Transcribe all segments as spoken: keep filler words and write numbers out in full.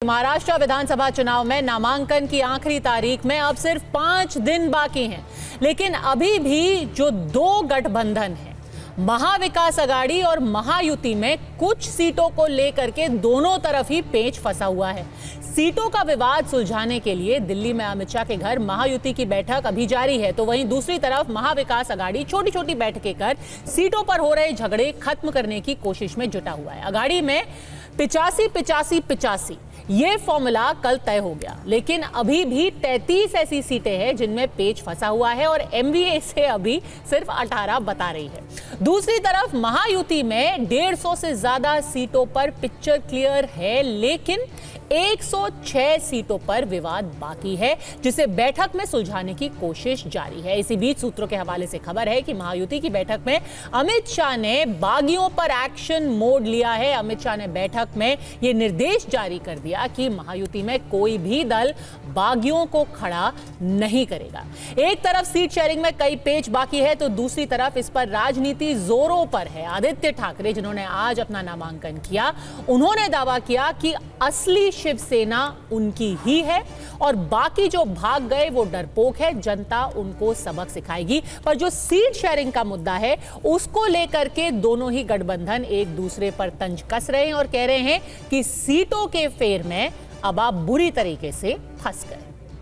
महाराष्ट्र विधानसभा चुनाव में नामांकन की आखिरी तारीख में अब सिर्फ पांच दिन बाकी हैं, लेकिन अभी भी जो दो गठबंधन हैं, महाविकास आघाड़ी और महायुति में कुछ सीटों को लेकर के दोनों तरफ ही पेच फंसा हुआ है। सीटों का विवाद सुलझाने के लिए दिल्ली में अमित शाह के घर महायुति की बैठक अभी जारी है, तो वहीं दूसरी तरफ महाविकास आघाड़ी छोटी छोटी बैठकें कर सीटों पर हो रहे झगड़े खत्म करने की कोशिश में जुटा हुआ है। आघाड़ी में पिचासी पिचासी पिचासी ये फॉर्मूला कल तय हो गया, लेकिन अभी भी तैंतीस ऐसी सीटें हैं जिनमें पेच फंसा हुआ है और एमवीए से अभी सिर्फ अठारह बता रही है। दूसरी तरफ महायुति में डेढ़ सौ से ज्यादा सीटों पर पिक्चर क्लियर है, लेकिन एक सौ छह सीटों पर विवाद बाकी है, जिसे बैठक में सुलझाने की कोशिश जारी है। इसी बीच सूत्रों के हवाले से खबर है कि महायुति की बैठक में अमित शाह ने बागियों पर एक्शन मोड लिया है। अमित शाह ने बैठक में यह निर्देश जारी कर दिया कि महायुति में कोई भी दल बागियों को खड़ा नहीं करेगा। एक तरफ सीट शेयरिंग में कई पेच बाकी है, तो दूसरी तरफ इस पर राजनीति जोरों पर है। आदित्य ठाकरे, जिन्होंने आज अपना नामांकन किया, उन्होंने दावा किया कि असली शिवसेना उनकी ही है और बाकी जो भाग गए वो डरपोक है, जनता उनको सबक सिखाएगी। पर जो सीट शेयरिंग का मुद्दा है, उसको लेकर के दोनों ही गठबंधन एक दूसरे पर तंज कस रहे हैं और कह रहे हैं कि सीटों के फेर में अब आप बुरी तरीके से फंस गए।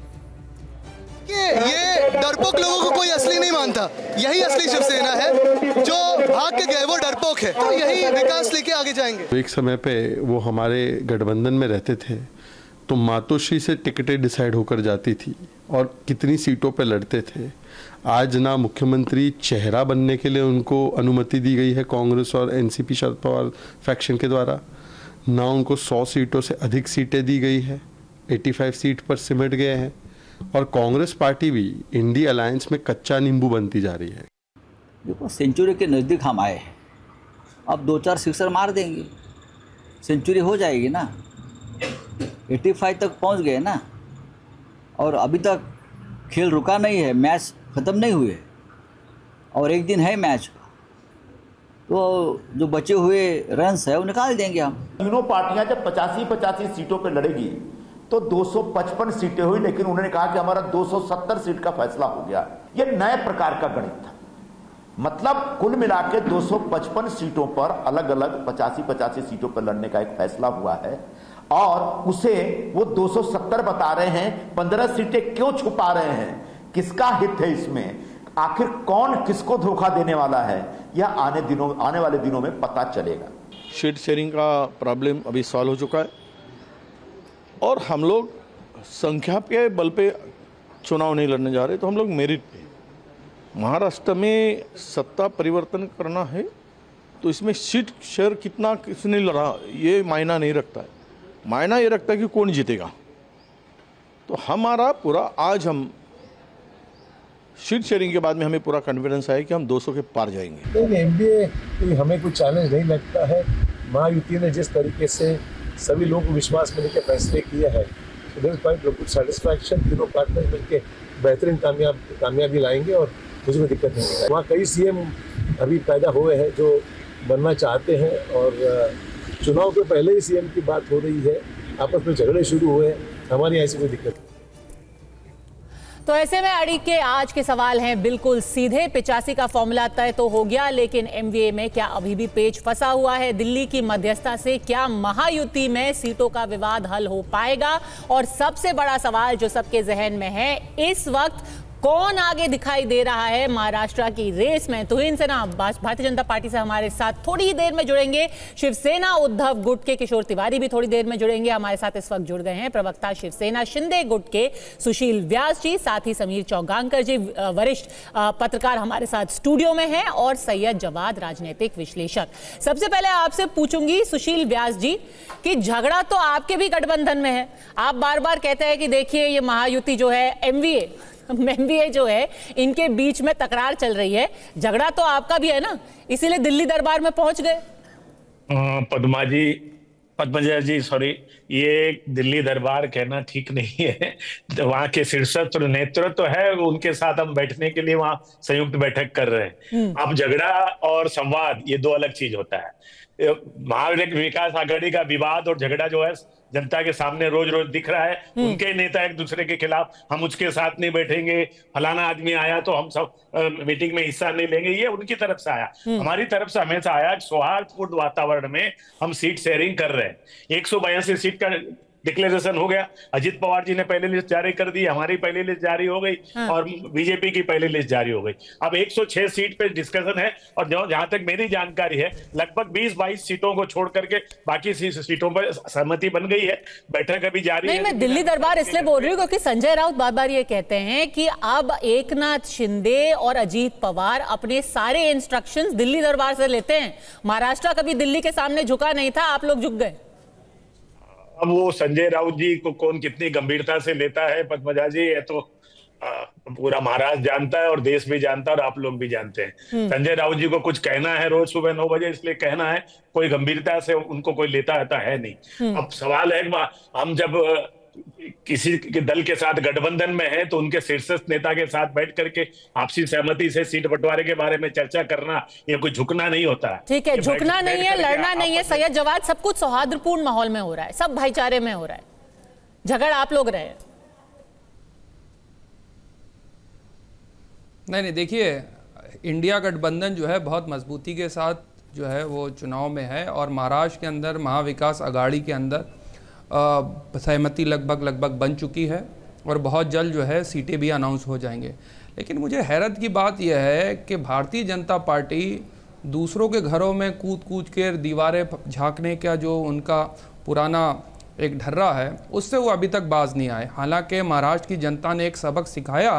ये डरपोक लोगों को कोई असली नहीं मानता, यही असली शिवसेना है। जो भाग के गए वो डरपोक है, तो यही विकास लेके आगे जाएंगे। एक समय पे वो हमारे गठबंधन में रहते थे, तो मातोश्री से टिकटें डिसाइड होकर जाती थी और कितनी सीटों पे लड़ते थे। आज ना मुख्यमंत्री चेहरा बनने के लिए उनको अनुमति दी गई है कांग्रेस और एनसीपी शरद पवार फैक्शन के द्वारा, ना उनको सौ सीटों से अधिक सीटें दी गई है, पचासी सीट पर सिमट गए हैं और कांग्रेस पार्टी भी इंडी अलायंस में कच्चा नींबू बनती जा रही है। देखो, सेंचुरी के नज़दीक हम आए, अब दो चार सिक्सर मार देंगे, सेंचुरी हो जाएगी ना। पचासी तक पहुंच गए ना, और अभी तक खेल रुका नहीं है, मैच ख़त्म नहीं हुए और एक दिन है मैच, तो जो बचे हुए रन्स है वो निकाल देंगे हम। तीनों पार्टियां जब पचासी पचासी सीटों पर लड़ेगी तो दो सौ पचपन सीटें हुई, लेकिन उन्होंने कहा कि हमारा दो सौ सत्तर सीट का फैसला हो गया। ये नए प्रकार का गणित था, मतलब कुल मिला के दो सौ पचपन सीटों पर अलग अलग पचासी पचासी सीटों पर लड़ने का एक फैसला हुआ है और उसे वो दो सौ सत्तर बता रहे हैं। पंद्रह सीटें क्यों छुपा रहे हैं, किसका हित है इसमें, आखिर कौन किसको धोखा देने वाला है, यह आने दिनों आने वाले दिनों में पता चलेगा। सीट शेयरिंग का प्रॉब्लम अभी सॉल्व हो चुका है और हम लोग संख्या के बल पे चुनाव नहीं लड़ने जा रहे, तो हम लोग मेरिट पे। महाराष्ट्र में सत्ता परिवर्तन करना है, तो इसमें सीट शेयर कितना किसने लड़ा ये मायना नहीं रखता है, मायना ये रखता है कि कौन जीतेगा। तो हमारा पूरा आज हम सीट शेयरिंग के बाद में हमें पूरा कॉन्फिडेंस है कि हम दो सौ के पार जाएंगे। नहीं, एमबीए हमें कोई चैलेंज नहीं लगता है। महायुति ने जिस तरीके से सभी लोगों को विश्वास में लेकर फैसले किया है, सेटिस्फैक्शन, तीनों पार्टनर मिलकर बेहतरीन कामयाब कामयाबी लाएंगे और मुझे कोई दिक्कत नहीं है। वहाँ कई सीएम अभी पैदा हुए हैं जो बनना चाहते हैं और चुनाव के पहले ही सीएम की बात हो रही है, आपस में झगड़े शुरू हुए, हमारी ऐसी कोई दिक्कत नहीं। तो ऐसे में अड़ी के आज के सवाल हैं बिल्कुल सीधे। पिचासी का फॉर्मूला तय तो हो गया, लेकिन एमवीए में क्या अभी भी पेच फंसा हुआ है? दिल्ली की मध्यस्थता से क्या महायुति में सीटों का विवाद हल हो पाएगा? और सबसे बड़ा सवाल जो सबके जहन में है, इस वक्त कौन आगे दिखाई दे रहा है महाराष्ट्र की रेस में? तो इनसे ना भारतीय जनता पार्टी से हमारे साथ थोड़ी ही देर में जुड़ेंगे शिवसेना उद्धव गुट के किशोर तिवारी भी थोड़ी देर में जुड़ेंगे। हमारे साथ इस वक्त जुड़ गए हैं प्रवक्ता शिवसेना शिंदे गुट के सुशील व्यास जी, साथ ही समीर चौगांकर जी वरिष्ठ पत्रकार हमारे साथ स्टूडियो में हैं, और सैयद जवाद राजनीतिक विश्लेषक। सबसे पहले आपसे पूछूंगी सुशील व्यास जी कि झगड़ा तो आपके भी गठबंधन में है, आप बार बार कहते हैं कि देखिए ये महायुति जो है एमवीए एमवीए जो है इनके बीच में तकरार चल रही है, झगड़ा तो आपका भी है ना, इसीलिए दिल्ली दरबार में पहुंच गए। पद्मा जी पद्मजा जी सॉरी, ये दिल्ली दरबार कहना ठीक नहीं है। वहाँ के शीर्षस्थ नेतृत्व तो है, उनके साथ हम बैठने के लिए वहाँ संयुक्त बैठक कर रहे हैं। अब झगड़ा और संवाद ये दो अलग चीज होता है। महाविकास आघाड़ी का विवाद और झगड़ा जो है जनता के सामने रोज रोज दिख रहा है। उनके नेता एक दूसरे के खिलाफ, हम उसके साथ नहीं बैठेंगे, फलाना आदमी आया तो हम सब मीटिंग में हिस्सा नहीं लेंगे, ये उनकी तरफ से आया। हमारी तरफ से हमेशा आया सौहार्दपूर्ण वातावरण में हम सीट शेयरिंग कर रहे हैं। एक सौ बयासी सीट का डिक्लेरेशन हो गया। अजित पवार जी ने पहली लिस्ट जारी कर दी, हमारी पहली लिस्ट जारी हो गई और बीजेपी की पहली लिस्ट जारी हो गई। अब एक सौ छह सीट पे डिस्कशन है और जहां तक मेरी जानकारी है लगभग बीस बाईस सीटों को छोड़ करके बाकी सीटों पर सहमति बन गई है। बैठक अभी जारी नहीं, है। मैं दिल्ली दरबार इसलिए बोल रही हूँ क्योंकि संजय राउत बार बार ये कहते हैं कि अब एकनाथ शिंदे और अजीत पवार अपने सारे इंस्ट्रक्शंस दिल्ली दरबार से लेते हैं। महाराष्ट्र कभी दिल्ली के सामने झुका नहीं था, आप लोग झुक गए। अब वो संजय राउत जी को कौन कितनी गंभीरता से लेता है पद्मजा जी, ये तो आ, पूरा महाराष्ट्र जानता है और देश भी जानता है और आप लोग भी जानते हैं। संजय राउत जी को कुछ कहना है रोज सुबह नौ बजे, इसलिए कहना है, कोई गंभीरता से उनको कोई लेता आता है नहीं। अब सवाल है हम जब किसी के दल के साथ गठबंधन में है तो उनके शीर्षस्थ नेता के साथ बैठ करके आपसी सहमति से सीट बंटवारे के बारे में चर्चा करना, ये कोई झुकना नहीं होता है। ठीक है, झुकना नहीं है, लड़ना नहीं है। सैयद जवाद, सब कुछ सौहार्दपूर्ण माहौल में हो रहा है, सब भाईचारे में हो रहा है, झगड़ आप लोग रहे। नहीं नहीं देखिए, इंडिया गठबंधन जो है बहुत मजबूती के साथ जो है वो चुनाव में है और महाराष्ट्र के अंदर महाविकास अघाड़ी के अंदर सहमति लगभग लगभग बन चुकी है और बहुत जल्द जो है सीटें भी अनाउंस हो जाएंगे। लेकिन मुझे हैरत की बात यह है कि भारतीय जनता पार्टी दूसरों के घरों में कूद कूद के दीवारें झांकने का जो उनका पुराना एक ढर्रा है उससे वो अभी तक बाज नहीं आए। हालांकि महाराष्ट्र की जनता ने एक सबक सिखाया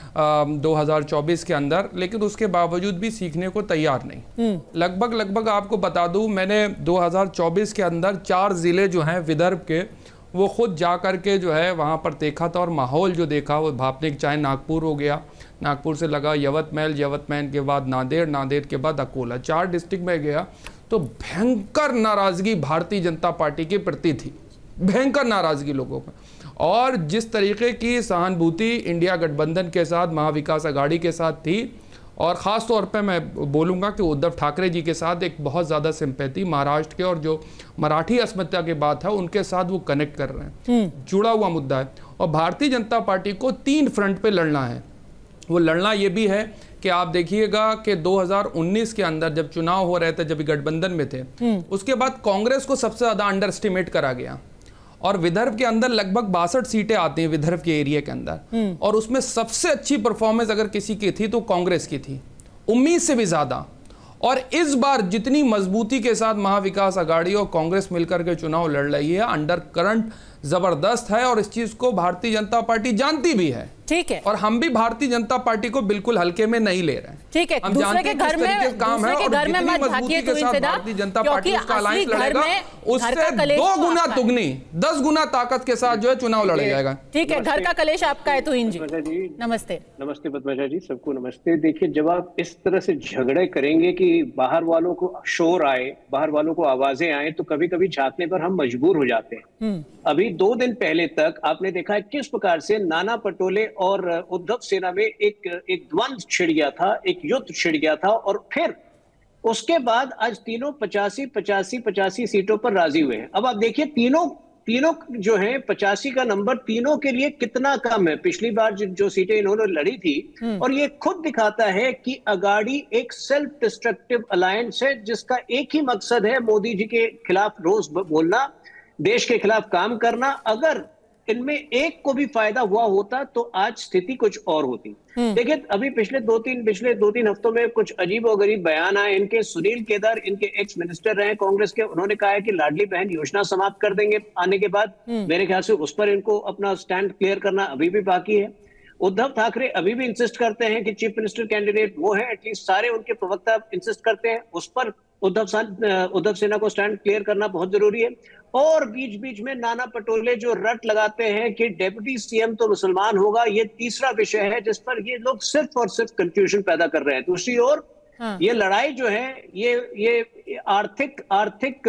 दो हज़ार चौबीस के अंदर, लेकिन उसके बावजूद भी सीखने को तैयार नहीं। लगभग लगभग आपको बता दूं, मैंने दो हज़ार चौबीस के अंदर चार ज़िले जो हैं विदर्भ के वो खुद जा कर के जो है वहाँ पर देखा था और माहौल जो देखा वो भापने, चाहे नागपुर हो गया, नागपुर से लगा यवतमैल, यवतमैल के बाद नांदेड़, नांदेड़ के बाद अकोला, चार डिस्ट्रिक्ट में गया तो भयंकर नाराज़गी भारतीय जनता पार्टी के प्रति थी, भयंकर नाराज़गी लोगों में। और जिस तरीके की सहानुभूति इंडिया गठबंधन के साथ, महाविकास अघाड़ी के साथ थी, और ख़ास तौर पे मैं बोलूँगा कि उद्धव ठाकरे जी के साथ एक बहुत ज़्यादा सिंपैथी महाराष्ट्र के और जो मराठी अस्मिता की बात है उनके साथ वो कनेक्ट कर रहे हैं, जुड़ा हुआ मुद्दा है। और भारतीय जनता पार्टी को तीन फ्रंट पे लड़ना है। वो लड़ना ये भी है कि आप देखिएगा कि दो हज़ार उन्नीस के अंदर जब चुनाव हो रहे थे, जब गठबंधन में थे, उसके बाद कांग्रेस को सबसे ज़्यादा अंडर एस्टिमेट करा गया और विदर्भ के अंदर लगभग बासठ सीटें आती हैं विदर्भ के एरिया के अंदर, और उसमें सबसे अच्छी परफॉर्मेंस अगर किसी की थी तो कांग्रेस की थी, उम्मीद से भी ज्यादा। और इस बार जितनी मजबूती के साथ महाविकास अघाड़ी और कांग्रेस मिलकर के चुनाव लड़ रही है, अंडर करंट जबरदस्त है और इस चीज को भारतीय जनता पार्टी जानती भी है। ठीक है, और हम भी भारतीय जनता पार्टी को बिल्कुल हल्के में नहीं ले रहे हैं। ठीक है, हम दूसरे के घर में काम है और घर में मत मजबूती के साथ भारतीय जनता पार्टी उसका अलायंस लड़ेगा, उससे दो गुना दुगनी दस गुना ताकत के साथ जो है चुनाव लड़ा जाएगा। ठीक है, घर का कलेश आपका है। तो इंजी नमस्ते। नमस्ते पद्मजा जी, सबको नमस्ते। देखिए, जब आप इस तरह से झगड़े करेंगे कि बाहर वालों को शोर आए, बाहर वालों को आवाजें आए, तो कभी कभी झांकने पर हम मजबूर हो जाते हैं। अभी दो दिन पहले तक आपने देखा है किस प्रकार से नाना पटोले और उद्धव सेना में एक एक द्वंद्व छिड़ गया था, एक युद्ध छिड़ गया था, और फिर उसके बाद आज तीनों पचासी पचासी पचासी सीटों पर राजी हुए हैं। अब आप देखिए, तीनों तीनों जो है पचासी का नंबर तीनों के लिए कितना कम है। पिछली बार जो, जो सीटें इन्होंने लड़ी थी, और ये खुद दिखाता है कि अघाड़ी एक सेल्फ डिस्ट्रक्टिव अलायंस है जिसका एक ही मकसद है, मोदी जी के खिलाफ रोज बोलना, देश के खिलाफ काम करना। अगर इनमें एक को भी फायदा हुआ होता तो आज स्थिति कुछ और होती। देखिए, अभी पिछले दो तीन पिछले दो तीन हफ्तों में कुछ अजीब और गरीब बयान आए इनके। सुनील केदार, इनके एक्स मिनिस्टर रहे कांग्रेस के, उन्होंने कहा है कि लाडली बहन योजना समाप्त कर देंगे आने के बाद। मेरे ख्याल से उस पर इनको अपना स्टैंड क्लियर करना अभी भी बाकी है। उद्धव ठाकरे अभी भी इंसिस्ट करते हैं कि चीफ मिनिस्टर कैंडिडेट वो है, एटलीस्ट सारे उनके प्रवक्ता इंसिस्ट करते हैं, उस पर उद्धव उद्धव सेना को स्टैंड क्लियर करना बहुत जरूरी है। और बीच बीच में नाना पटोले जो रट लगाते हैं कि डेप्यूटी सीएम तो मुसलमान होगा, ये तीसरा विषय है जिस पर ये लोग सिर्फ और सिर्फ कंफ्यूजन पैदा कर रहे हैं। दूसरी ओर हाँ। ये लड़ाई जो है ये ये आर्थिक आर्थिक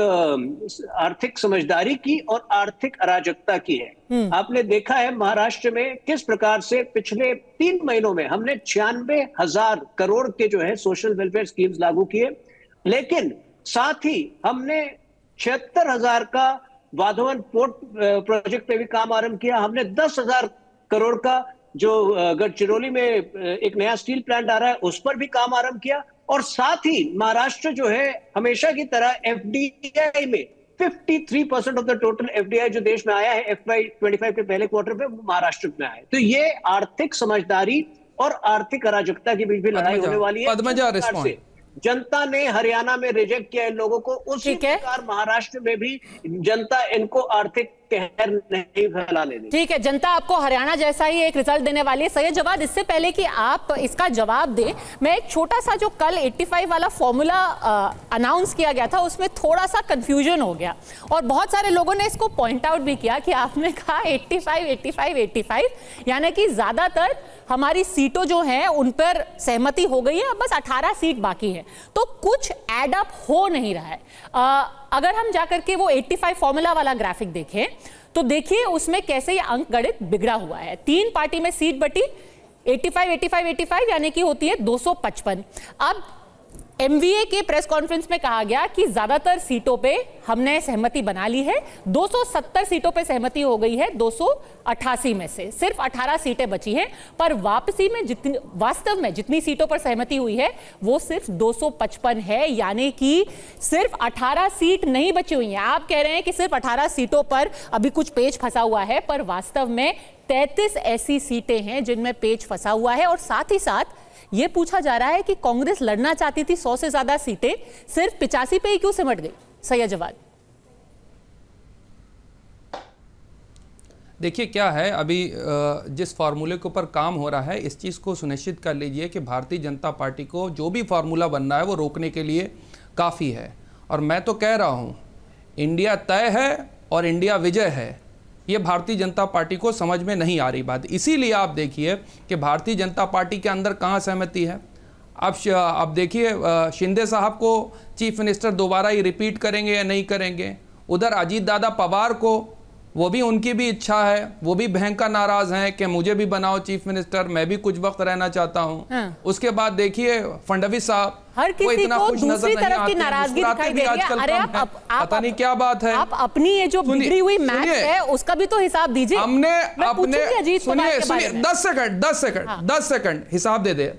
आर्थिक समझदारी की और आर्थिक अराजकता की है। आपने देखा है महाराष्ट्र में किस प्रकार से पिछले तीन महीनों में हमने छियानवे हजार करोड़ के जो है सोशल वेलफेयर स्कीम्स लागू किए, लेकिन साथ ही हमने छिहत्तर हजार का वाधवन पोर्ट प्रोजेक्ट पे भी काम आरंभ किया। हमने दस हजार करोड़ का जो गढ़चिरौली में एक नया स्टील प्लांट आ रहा है उस पर भी काम आरंभ किया। और साथ ही महाराष्ट्र जो है हमेशा की तरह एफडीआई में तिरेपन percent of the total FDI जो देश में आया है एफ वाई पच्चीस के पहले क्वार्टर में महाराष्ट्र में आया। तो ये आर्थिक समझदारी और आर्थिक अराजकता के बीच भी लड़ाई होने वाली है। पद्मजा रिस्पॉन्ड। जनता ने हरियाणा में रिजेक्ट किया इन लोगों को, उसी प्रकार महाराष्ट्र में भी जनता इनको आर्थिक कहर नहीं फैलाने देगी। ठीक है, जनता आपको हरियाणा जैसा ही एक रिजल्ट देने वाली है। सैयद जवाद, इससे पहले कि आप इसका जवाब दें, मैं एक छोटा सा जो कल पचासी वाला फॉर्मूला अनाउंस किया गया था उसमें थोड़ा सा कंफ्यूजन हो गया और बहुत सारे लोगों ने इसको पॉइंट आउट भी किया कि आपने कहा पचासी पचासी पचासी यानी कि ज्यादातर हमारी सीटों जो हैं उन पर सहमति हो गई है, अब बस अठारह सीट बाकी है। तो कुछ एड अप हो नहीं रहा है। आ, अगर हम जाकर के वो पचासी फॉर्मूला वाला ग्राफिक देखें तो देखिए उसमें कैसे ये अंक गणित बिगड़ा हुआ है। तीन पार्टी में सीट बटी पचासी पचासी पचासी यानी कि होती है दो सौ पचपन। अब एमवीए के प्रेस कॉन्फ्रेंस में कहा गया कि ज्यादातर सीटों पे हमने सहमति बना ली है, दो सौ सत्तर सीटों पे सहमति हो गई है, दो सौ अट्ठासी में से सिर्फ अठारह सीटें बची हैं, पर वापसी में जितनी वास्तव में जितनी सीटों पर सहमति हुई है वो सिर्फ दो सौ पचपन है, यानी कि सिर्फ अठारह सीट नहीं बची हुई हैं। आप कह रहे हैं कि सिर्फ अठारह सीटों पर अभी कुछ पेच फंसा हुआ है, पर वास्तव में तैंतीस ऐसी सीटें हैं जिनमें पेच फंसा हुआ है। और साथ ही साथ ये पूछा जा रहा है कि कांग्रेस लड़ना चाहती थी सौ से ज्यादा सीटें, सिर्फ पिचासी पे ही क्यों सिमट गई? सैयद जवाद। देखिए क्या है, अभी जिस फार्मूले के ऊपर काम हो रहा है इस चीज़ को सुनिश्चित कर लीजिए कि भारतीय जनता पार्टी को जो भी फार्मूला बनना है वो रोकने के लिए काफ़ी है। और मैं तो कह रहा हूँ इंडिया तय है और इंडिया विजय है, ये भारतीय जनता पार्टी को समझ में नहीं आ रही बात। इसीलिए आप देखिए कि भारतीय जनता पार्टी के अंदर कहाँ सहमति है। अब अब देखिए शिंदे साहब को चीफ मिनिस्टर दोबारा ही रिपीट करेंगे या नहीं करेंगे। उधर अजीत दादा पवार को, वो भी उनकी भी इच्छा है, वो भी भयंकर नाराज हैं कि मुझे भी बनाओ चीफ मिनिस्टर, मैं भी कुछ वक्त रहना चाहता हूँ। हाँ। उसके बाद देखिए फडणवीस साहब, हर किसी इतना को खुश दूसरी नजर तरफ नहीं की नाराजगी दिखाई दे रही है। अरे आप, आप, पता नहीं क्या बात है। आप अपनी ये जो बिगड़ी हुई मैच है उसका भी तो हिसाब दीजिए। हमने अपने सुनिए सुनिए दस सेकंड दस सेकंड दस सेकंड हिसाब दे दे।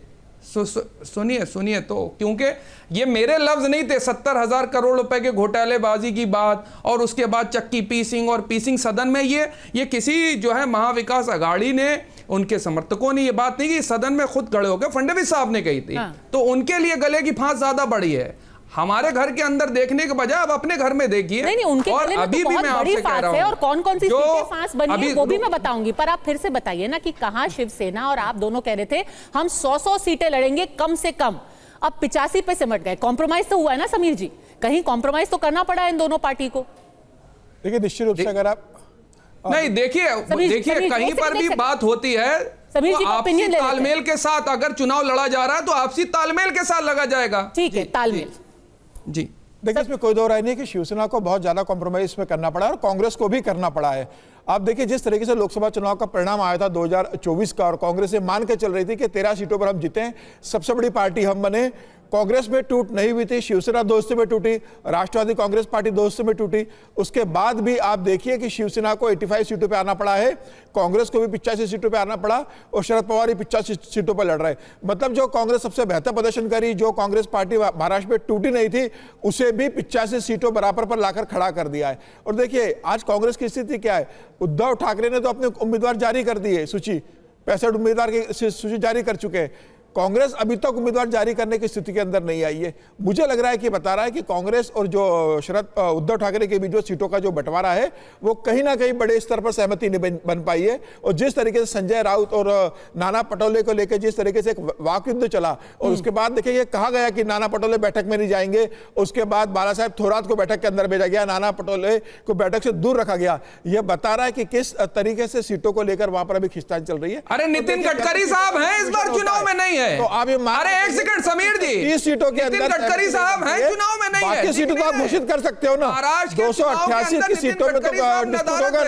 सुनिए सुनिए तो, क्योंकि ये मेरे लफ्ज नहीं थे। सत्तर हजार करोड़ रुपए के घोटालेबाजी की बात और उसके बाद चक्की पीसिंग और पीसिंग सदन में, ये ये किसी जो है महाविकास अघाड़ी ने, उनके समर्थकों ने ये बात नहीं की, सदन में खुद खड़े होकर फडणवीस साहब ने कही थी। हाँ। तो उनके लिए गले की फांस ज्यादा बड़ी है। हमारे घर के अंदर देखने के बजाय अब अपने घर में देखिए। नहीं नहीं, उनके और अभी तो भी मैं आपसे कह रहा हूं, और कौन कौन सी सीटें फांस बनी है वो भी मैं बताऊंगी, पर आप फिर से बताइए ना कि कहां शिवसेना और आप दोनों कह रहे थे हम सौ सौ सीटें लड़ेंगे कम से कम, अब पिचासी पे सिमट गए। कॉम्प्रोमाइज तो हुआ है ना समीर जी, कहीं कॉम्प्रोमाइज तो करना पड़ा इन दोनों पार्टी को। देखिए निश्चित रूप से अगर आप नहीं देखिए देखिए कहीं पर भी बात होती है तो आपसी तालमेल के साथ, अगर चुनाव लड़ा जा रहा है तो आपसी तालमेल के साथ लगा जाएगा। ठीक है, तालमेल जी। देखिए इसमें कोई दो राय नहीं कि शिवसेना को बहुत ज्यादा कॉम्प्रोमाइज में करना पड़ा है और कांग्रेस को भी करना पड़ा है। आप देखिए जिस तरीके से लोकसभा चुनाव का परिणाम आया था दो हज़ार चौबीस का, और कांग्रेस ये मान के चल रही थी कि तेरह सीटों पर हम जीते, सबसे बड़ी पार्टी हम बने। कांग्रेस में टूट नहीं हुई थी, शिवसेना दोस्ती में टूटी, राष्ट्रवादी कांग्रेस पार्टी दोस्ती में टूटी। उसके बाद भी आप देखिए कि शिवसेना को पचासी सीटों पे आना पड़ा है, कांग्रेस को भी पिचासी सीटों पे आना पड़ा और शरद पवार ही पिचासी सीटों पर लड़ रहे। मतलब जो कांग्रेस सबसे बेहतर प्रदर्शन करी, जो कांग्रेस पार्टी महाराष्ट्र में टूटी नहीं थी, उसे भी पिचासी सीटों बराबर पर लाकर खड़ा कर दिया है। और देखिए आज कांग्रेस की स्थिति क्या है, उद्धव ठाकरे ने तो अपने उम्मीदवार जारी कर दिए, सूची पैंसठ उम्मीदवार की सूची जारी कर चुके हैं। कांग्रेस अभी तक उम्मीदवार जारी करने की स्थिति के अंदर नहीं आई है। मुझे लग रहा है कि बता रहा है कि कांग्रेस और जो शरद उद्धव ठाकरे के बीच जो सीटों का जो बंटवारा है वो कहीं ना कहीं बड़े स्तर पर सहमति नहीं बन पाई है। और जिस तरीके से संजय राउत और नाना पटोले को लेकर जिस तरीके से एक वाक युद्ध चला, और उसके बाद देखिए कहा गया कि नाना पटोले बैठक में नहीं जाएंगे, उसके बाद बाला साहेब थोरात को बैठक के अंदर भेजा गया, नाना पटोले को बैठक से दूर रखा गया। यह बता रहा है कि किस तरीके से सीटों को लेकर वहां पर अभी खिंचतान चल रही है। अरे नितिन गडकरी साहब हैं इस बार चुनाव में नहीं है, तो आप ये अरे एक सेकंड समीर जी, तीस सीटों के अंदर गडकरी साहब हैं चुनाव में नहीं है, बाकी सीटों तो आप घोषित कर सकते हो ना। दो सौ अट्ठासी की सीटों में तो डिस्प्यूट होगा नहीं,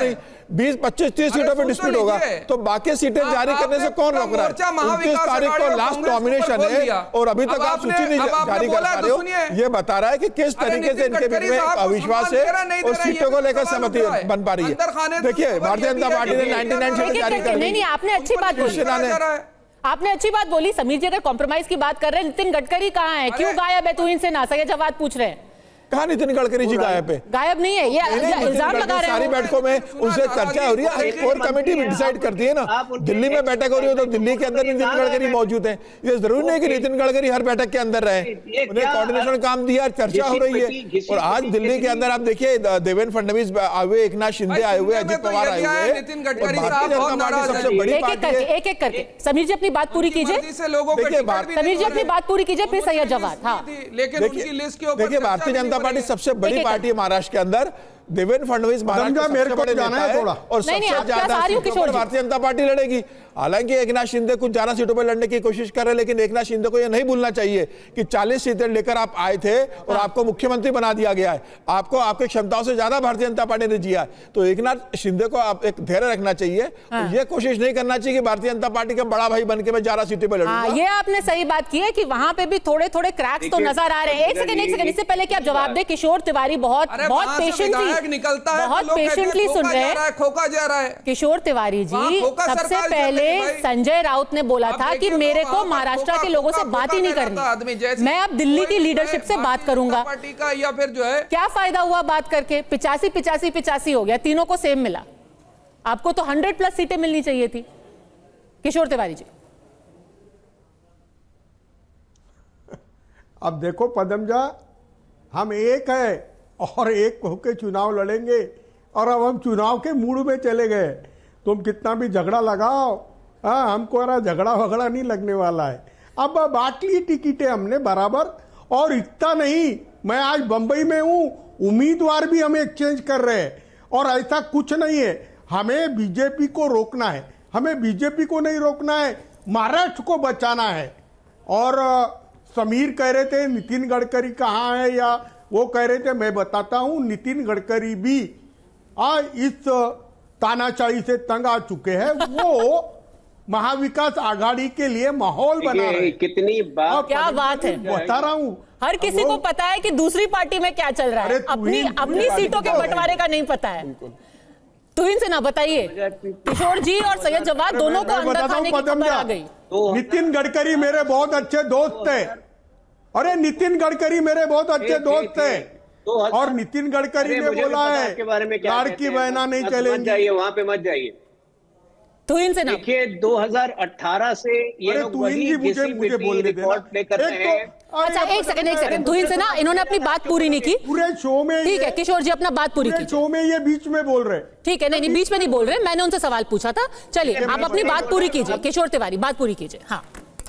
बीस पच्चीस तीस सीटों पे डिस्प्यूट होगा तो बाकी सीटें जारी करने से कौन रोक रहा है? उनतीस तारीख को लास्ट नॉमिनेशन है और अभी तक आप सूची नहीं जारी कर पा रहे हो। ये बता रहा है कि किस तरीके से इनके बीच में अविश्वास है और सीटों को लेकर सहमति बन पा रही है। देखिए भारतीय जनता पार्टी ने निन्यानवे सीटें जारी कर दी। नहीं, आपने अच्छी बात बोली, आपने अच्छी बात बोली। समीर जी अगर कॉम्प्रोमाइज की बात कर रहे हैं, नितिन गडकरी कहाँ है, क्यों गायब है? तुहिन सिन्हा से जवाब पूछ रहे हैं। कहा नितिन गडकरी जी गायब है? गायब नहीं है, ये इल्जाम लगा रहे हैं। सारी बैठकों में उनसे चर्चा हो रही है, कोर कमेटी भी डिसाइड करती है ना। दिल्ली में बैठक हो रही हो तो दिल्ली के अंदर नितिन गडकरी मौजूद है। ये जरूरी नहीं कि नितिन गडकरी हर बैठक के अंदर रहे, उन्हें कोऑर्डिनेशन काम दिया, चर्चा हो रही है। और आज दिल्ली के अंदर आप देखिए देवेंद्र फडणवीस आए हुए, एक नाथ शिंदे आए हुए, अजित पवार आए हुए, भारतीय जनता पार्टी सबसे बड़ी पार्टी है। एक एक करके समीर जी अपनी बात पूरी कीजिए। समीर जी अपनी बात पूरी कीजिए, फिर सैयद जवाद। हाँ देखिए भारतीय जनता पार्टी सबसे बड़ी पार्टी है महाराष्ट्र के अंदर। देवेंद्र फडणवीस महाराष्ट्र मेरे को जाना है थोड़ा और सबसे ज्यादा सीटों पर भारतीय जनता पार्टी लड़ेगी। हालांकि एक नाथ शिंदे कुछ ज्यादा सीटों पर लड़ने की कोशिश कर रहे हैं, लेकिन एक नाथ शिंदे को यह नहीं भूलना चाहिए कि चालीस सीटें लेकर आप आए थे और आपको मुख्यमंत्री बना दिया गया है। आपको आपकी क्षमताओं से ज्यादा भारतीय जनता पार्टी ने जिया है। तो एक नाथ शिंदे को आप एक धैर्य रखना चाहिए, यह कोशिश नहीं करना चाहिए कि भारतीय जनता पार्टी का बड़ा भाई बनकर मैं ज्यादा सीटें पर लड़ूंगा। ये आपने सही बात की है कि वहां पे भी थोड़े थोड़े क्रैक्स तो नजर आ रहे हैं। एक सेकंड एक सेकंड इससे पहले कि आप जवाब दें, किशोर तिवारी बहुत बहुत पेशेंटली बहुत पेशेंटली सुन रहे हैं, खोका जा रहा है। किशोर तिवारी जी, सबसे पहले संजय राउत ने बोला था कि मेरे को महाराष्ट्र के लोगों से बात ही नहीं करनी, मैं अब दिल्ली की लीडरशिप से बात करूंगा। पार्टी का या फिर जो है क्या फायदा हुआ बात करके? पिचासी पिचासी पिचासी हो गया, तीनों को सेम मिला। आपको तो हंड्रेड प्लस सीटें मिलनी चाहिए थी। किशोर तिवारी जी, अब देखो पदमजा, हम एक है और एक होके चुनाव लड़ेंगे और अब हम चुनाव के मूड में चले गए। तुम कितना भी झगड़ा लगाओ, हाँ हमको अरा झगड़ा वगड़ा नहीं लगने वाला है। अब बांट ली टिकटें हमने बराबर, और इतना नहीं, मैं आज बंबई में हूं, उम्मीदवार भी हम एक्सचेंज कर रहे हैं। और ऐसा कुछ नहीं है, हमें बीजेपी को रोकना है, हमें बीजेपी को नहीं रोकना है, महाराष्ट्र को बचाना है। और समीर कह रहे थे नितिन गडकरी कहाँ है, या वो कह रहे थे, मैं बताता हूं नितिन गडकरी भी आ, इस तानाशाही से तंग आ चुके हैं। वो महाविकास आघाड़ी के लिए माहौल बना रहे हैं। कितनी बात, क्या बात है, बता रहा हूं। हर किसी को पता है कि दूसरी पार्टी में क्या चल रहा है, अपनी अपनी सीटों के बंटवारे का नहीं पता है। तुहिन सिन्हा बताइए, किशोर जी और सैयद जवाद दोनों को अंदर खाने की खबर आ गई। नितिन गडकरी मेरे बहुत अच्छे दोस्त थे। अरे नितिन गडकरी मेरे बहुत अच्छे दोस्त थे, और नितिन गडकरी ने बोला है लड़की बहना नहीं चलेंगी, वहां पे मत जाइए। तुहिन सिन्हा, देखिए दो हज़ार अठारह से ये लोग वही मुझे मुझे बोलने रिकॉर्ड प्ले कर रहे हैं। अच्छा एक सेकंड एक सेकंड तुहिन सिन्हा, इन्होंने अपनी बात पूरी नहीं की पूरे शो में। ठीक है किशोर जी, अपना बात पूरी कीजिए। शो में ये बीच में बोल रहे, ठीक है, नहीं नहीं बीच में नहीं बोल रहे, मैंने उनसे सवाल पूछा था। चलिए आप अपनी बात पूरी कीजिए। किशोर तिवारी, बात पूरी कीजिए। हाँ,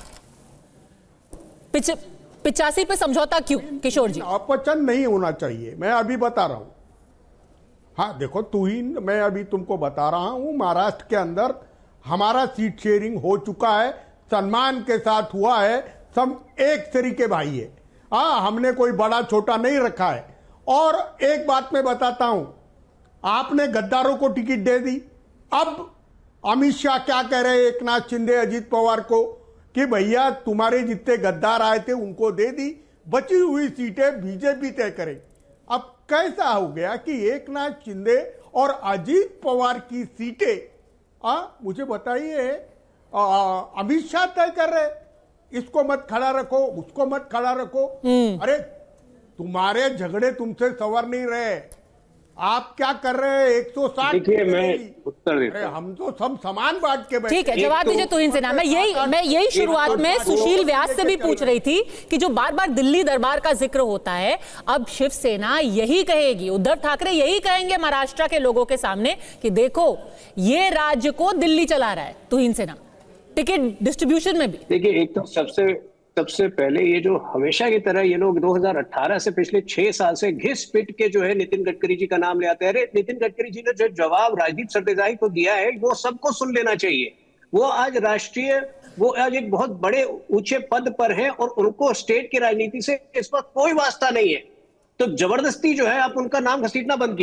पिचासी पे समझौता क्यों? किशोर जी, अपचन नहीं होना चाहिए, मैं अभी बता रहा हूं। हाँ देखो तुहिन, मैं अभी तुमको बता रहा हूं, महाराष्ट्र के अंदर हमारा सीट शेयरिंग हो चुका है, सम्मान के साथ हुआ है, सब एक तरीके भाई है। हाँ, हमने कोई बड़ा छोटा नहीं रखा है। और एक बात मैं बताता हूं, आपने गद्दारों को टिकट दे दी। अब अमित शाह क्या कह रहे हैं एक नाथ शिंदे, अजित पवार को कि भैया तुम्हारे जितने गद्दार आए थे उनको दे दी, बची हुई सीटें बीजेपी तय करे। अब कैसा हो गया कि एक नाथ शिंदे और अजित पवार की सीटें आ, मुझे बताइए अमित शाह तय कर रहे, इसको मत खड़ा रखो, उसको मत खड़ा रखो। अरे तुम्हारे झगड़े तुमसे सवर नहीं रहे, आप क्या कर रहे हैं? एक सौ साठ। देखिए मैं उत्तर देता हूं, हम तो सब समान बांट के बैठे। ठीक है, जवाब दीजिए तुहिन सिन्हा। मैं यही मैं यही शुरुआत में सुशील व्यास से भी पूछ रही थी कि जो बार बार दिल्ली दरबार का जिक्र होता है, अब शिवसेना यही कहेगी, उद्धव ठाकरे यही कहेंगे महाराष्ट्र के लोगों के सामने कि देखो ये राज्य को दिल्ली चला रहा है। तुहिन सिन्हा, टिकट डिस्ट्रीब्यूशन में भी देखिए, एक तो सबसे सबसे पहले ये जो हमेशा की तरह ये लोग दो हज़ार अठारह से पिछले छह साल से घिस पिट के जो है नितिन गडकरी जी का नाम ले आते हैं। अरे नितिन गडकरी जी ने जो जवाब राजदीप सरदेसाई को दिया है वो सबको सुन लेना चाहिए। वो आज राष्ट्रीय, वो आज एक बहुत बड़े ऊंचे पद पर है और उनको स्टेट की राजनीति से इस वक्त कोई वास्ता नहीं है। तो जबरदस्ती जो है आप उनका नाम घसीटना बंद कीजिए।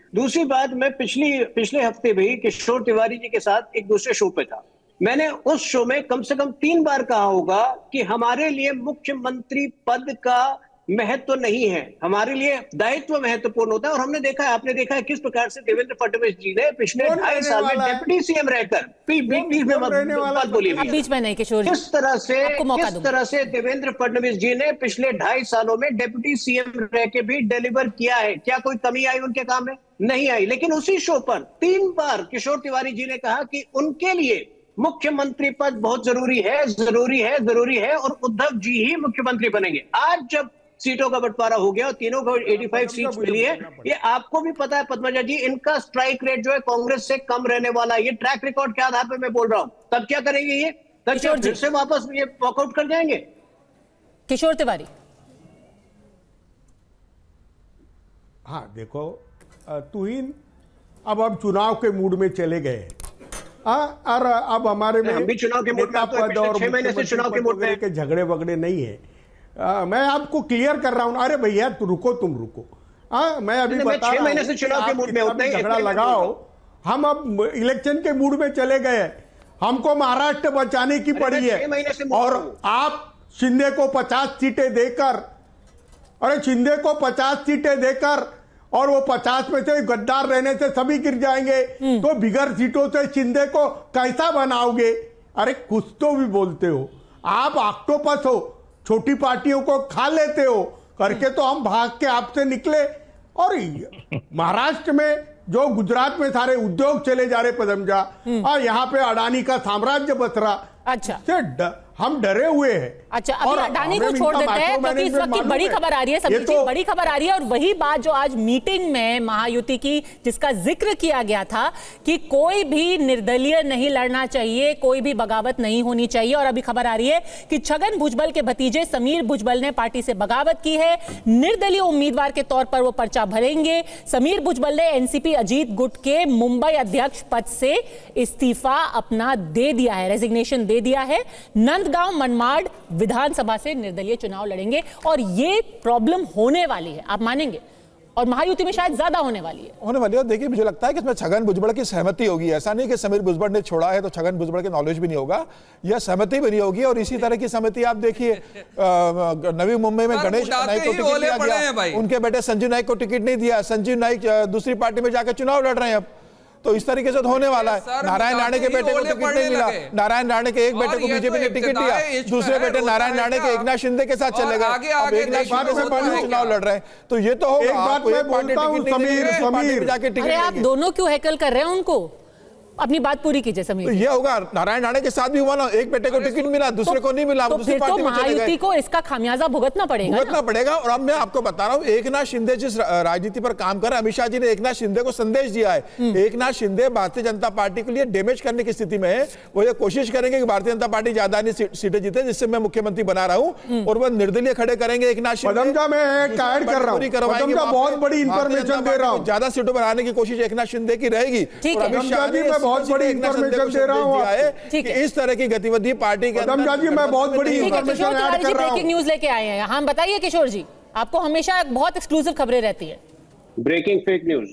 दूसरी बात, मैं पिछली पिछले हफ्ते भी किशोर तिवारी जी के साथ एक दूसरे शो पे था। मैंने उस शो में कम से कम तीन बार कहा होगा कि हमारे लिए मुख्यमंत्री पद का महत्व नहीं है, हमारे लिए दायित्व महत्वपूर्ण होता है। और हमने देखा है, आपने देखा है किस प्रकार से देवेंद्र फडणवीस जी ने पिछले ढाई साल में डिप्टी सीएम रहकर बीच में बात बोली हुई, बीच में नहीं किशोर जी, किस तरह से किस तरह से देवेंद्र फडणवीस जी ने पिछले ढाई सालों में डिप्टी सीएम रह के भी डिलीवर किया है। क्या कोई कमी आई उनके काम में? नहीं आई। लेकिन उसी शो पर तीन बार किशोर तिवारी जी ने कहा कि उनके लिए मुख्यमंत्री पद बहुत जरूरी है, जरूरी है, जरूरी है, और उद्धव जी ही मुख्यमंत्री बनेंगे। आज जब सीटों का बंटवारा हो गया और तीनों को पचासी सीट्स मिली है, ये आपको भी पता है पद्मजा जी, इनका स्ट्राइक रेट जो है कांग्रेस से कम रहने वाला है। ये ट्रैक रिकॉर्ड के आधार पर मैं बोल रहा हूं। तब क्या करेंगे ये? तब क्या फिर से वापस ये वॉकआउट कर जाएंगे? किशोर तिवारी, हाँ देखो, तुहिन अब अब चुनाव के मूड में चले गए। और अब हमारे में हम भी चुनाव के मूड में, पद और छह महीने से चुनाव के मूड में के झगड़े वगड़े नहीं है। आ, मैं आपको क्लियर कर रहा हूं। अरे भैया तू रुको, तुम रुको। आ, मैं अभी बता रहा महीने से चुनाव के मूड में होता है, झगड़ा लगाओ। हम अब इलेक्शन के मूड में चले गए। हमको महाराष्ट्र बचाने की पड़ी है और आप शिंदे को पचास सीटें देकर, अरे शिंदे को पचास सीटें देकर, और वो पचास में से गद्दार रहने से सभी गिर जाएंगे, तो बिगर सीटों से शिंदे को कैसा बनाओगे? अरे कुछ तो भी बोलते हो आप, ऑक्टोपस हो, छोटी पार्टियों को खा लेते हो करके तो हम भाग के आपसे निकले। और महाराष्ट्र में जो गुजरात में सारे उद्योग चले जा रहे पदमजा, और यहाँ पे अडानी का साम्राज्य बस रहा। अच्छा, ड, हम डरे हुए हैं। अच्छा, अभी अडानी को छोड़ देते हैं क्योंकि इस वक्त की बड़ी खबर आ रही है, सभी तो... बड़ी खबर आ रही है। और वही बात जो आज मीटिंग में महायुति की, जिसका जिक्र किया गया था कि कोई भी निर्दलीय नहीं लड़ना चाहिए, कोई भी बगावत नहीं होनी चाहिए। और अभी खबर आ रही है कि छगन भुजबल के भतीजे समीर भुजबल ने पार्टी से बगावत की है, निर्दलीय उम्मीदवार के तौर पर वो पर्चा भरेंगे। समीर भुजबल ने एनसीपी अजीत गुट के मुंबई अध्यक्ष पद से इस्तीफा अपना दे दिया है, रेजिग्नेशन दे दिया है। नंदगांव मनमाड़ विधानसभा से निर्दलीय चुनाव लड़ेंगे और ये प्रॉब्लम होने वाली है, आप मानेंगे, और महायुति में शायद ज्यादा होने वाली है होने वाली है। देखिए, मुझे लगता है कि इसमें छगन भुजबल की सहमति होगी। ऐसा नहीं कि समीर भुजबल ने छोड़ा है तो छगन भुजबल के नॉलेज भी नहीं होगा, यह सहमति भी नहीं होगी। और इसी तरह की सहमति आप देखिए नवी मुंबई में गणेश नाइक को टिकट दिया गया, उनके बेटे संजीव नाइक को टिकट नहीं दिया, संजीव नाइक दूसरी पार्टी में जाकर चुनाव लड़ रहे हैं। अब तो इस तरीके से तो होने वाला है। नारायण राणे के बेटे को टिकट नहीं मिला, नारायण राणे के एक बेटे को बीजेपी ने टिकट दिया, दूसरे बेटे नारायण राणे के एकनाथ शिंदे के साथ चले गए, अब एकनाथ शिंदे से पार्टी चुनाव लड़ रहे हैं। तो ये तो होगा, आपको एक पार्टी टिकट नहीं मिलेगी, पार्टी में जाके टिकट। अरे आप दोनों क्यों हैकल कर रहे हैं उनको? अपनी बात पूरी कीजिए समीर। तो ये होगा, नारायण राणे के साथ भी हुआ ना, एक बेटे को टिकट मिला, दूसरे को नहीं मिला, तो फिर तो महायुति को इसका खामियाजा भुगतना पड़ेगा भुगतना पड़ेगा। और अब मैं आपको बता रहा हूं, एकनाथ शिंदे जिस राजनीति पर काम कर रहे हैं, अमित शाह जी ने एकनाथ शिंदे को संदेश दिया है। एकनाथ शिंदे भारतीय जनता पार्टी के लिए डैमेज करने की स्थिति में है। वो ये कोशिश करेंगे कि भारतीय जनता पार्टी ज्यादा नहीं सीटें जीते, जिससे मैं मुख्यमंत्री बना रहा हूं, और वह निर्दलीय खड़े करेंगे एकनाथ शिंदे। बहुत बड़ी इंफॉर्मेशन दे रहा हूं, ज्यादा सीटों पर आने की कोशिश एकनाथ शिंदे की रहेगी। अमित शाह जी मैं बहुत बड़ी इंफॉर्मेशन दे रहा हूं कि इस तरह की गतिविधि पार्टी के अंदर जी मैं बहुत बड़ी इंफॉर्मेशन ऐड कर रहा हूं। ब्रेकिंग न्यूज लेके आए हैं, हम बताइए किशोर जी, आपको हमेशा बहुत एक्सक्लूसिव खबरें रहती है। Breaking fake news.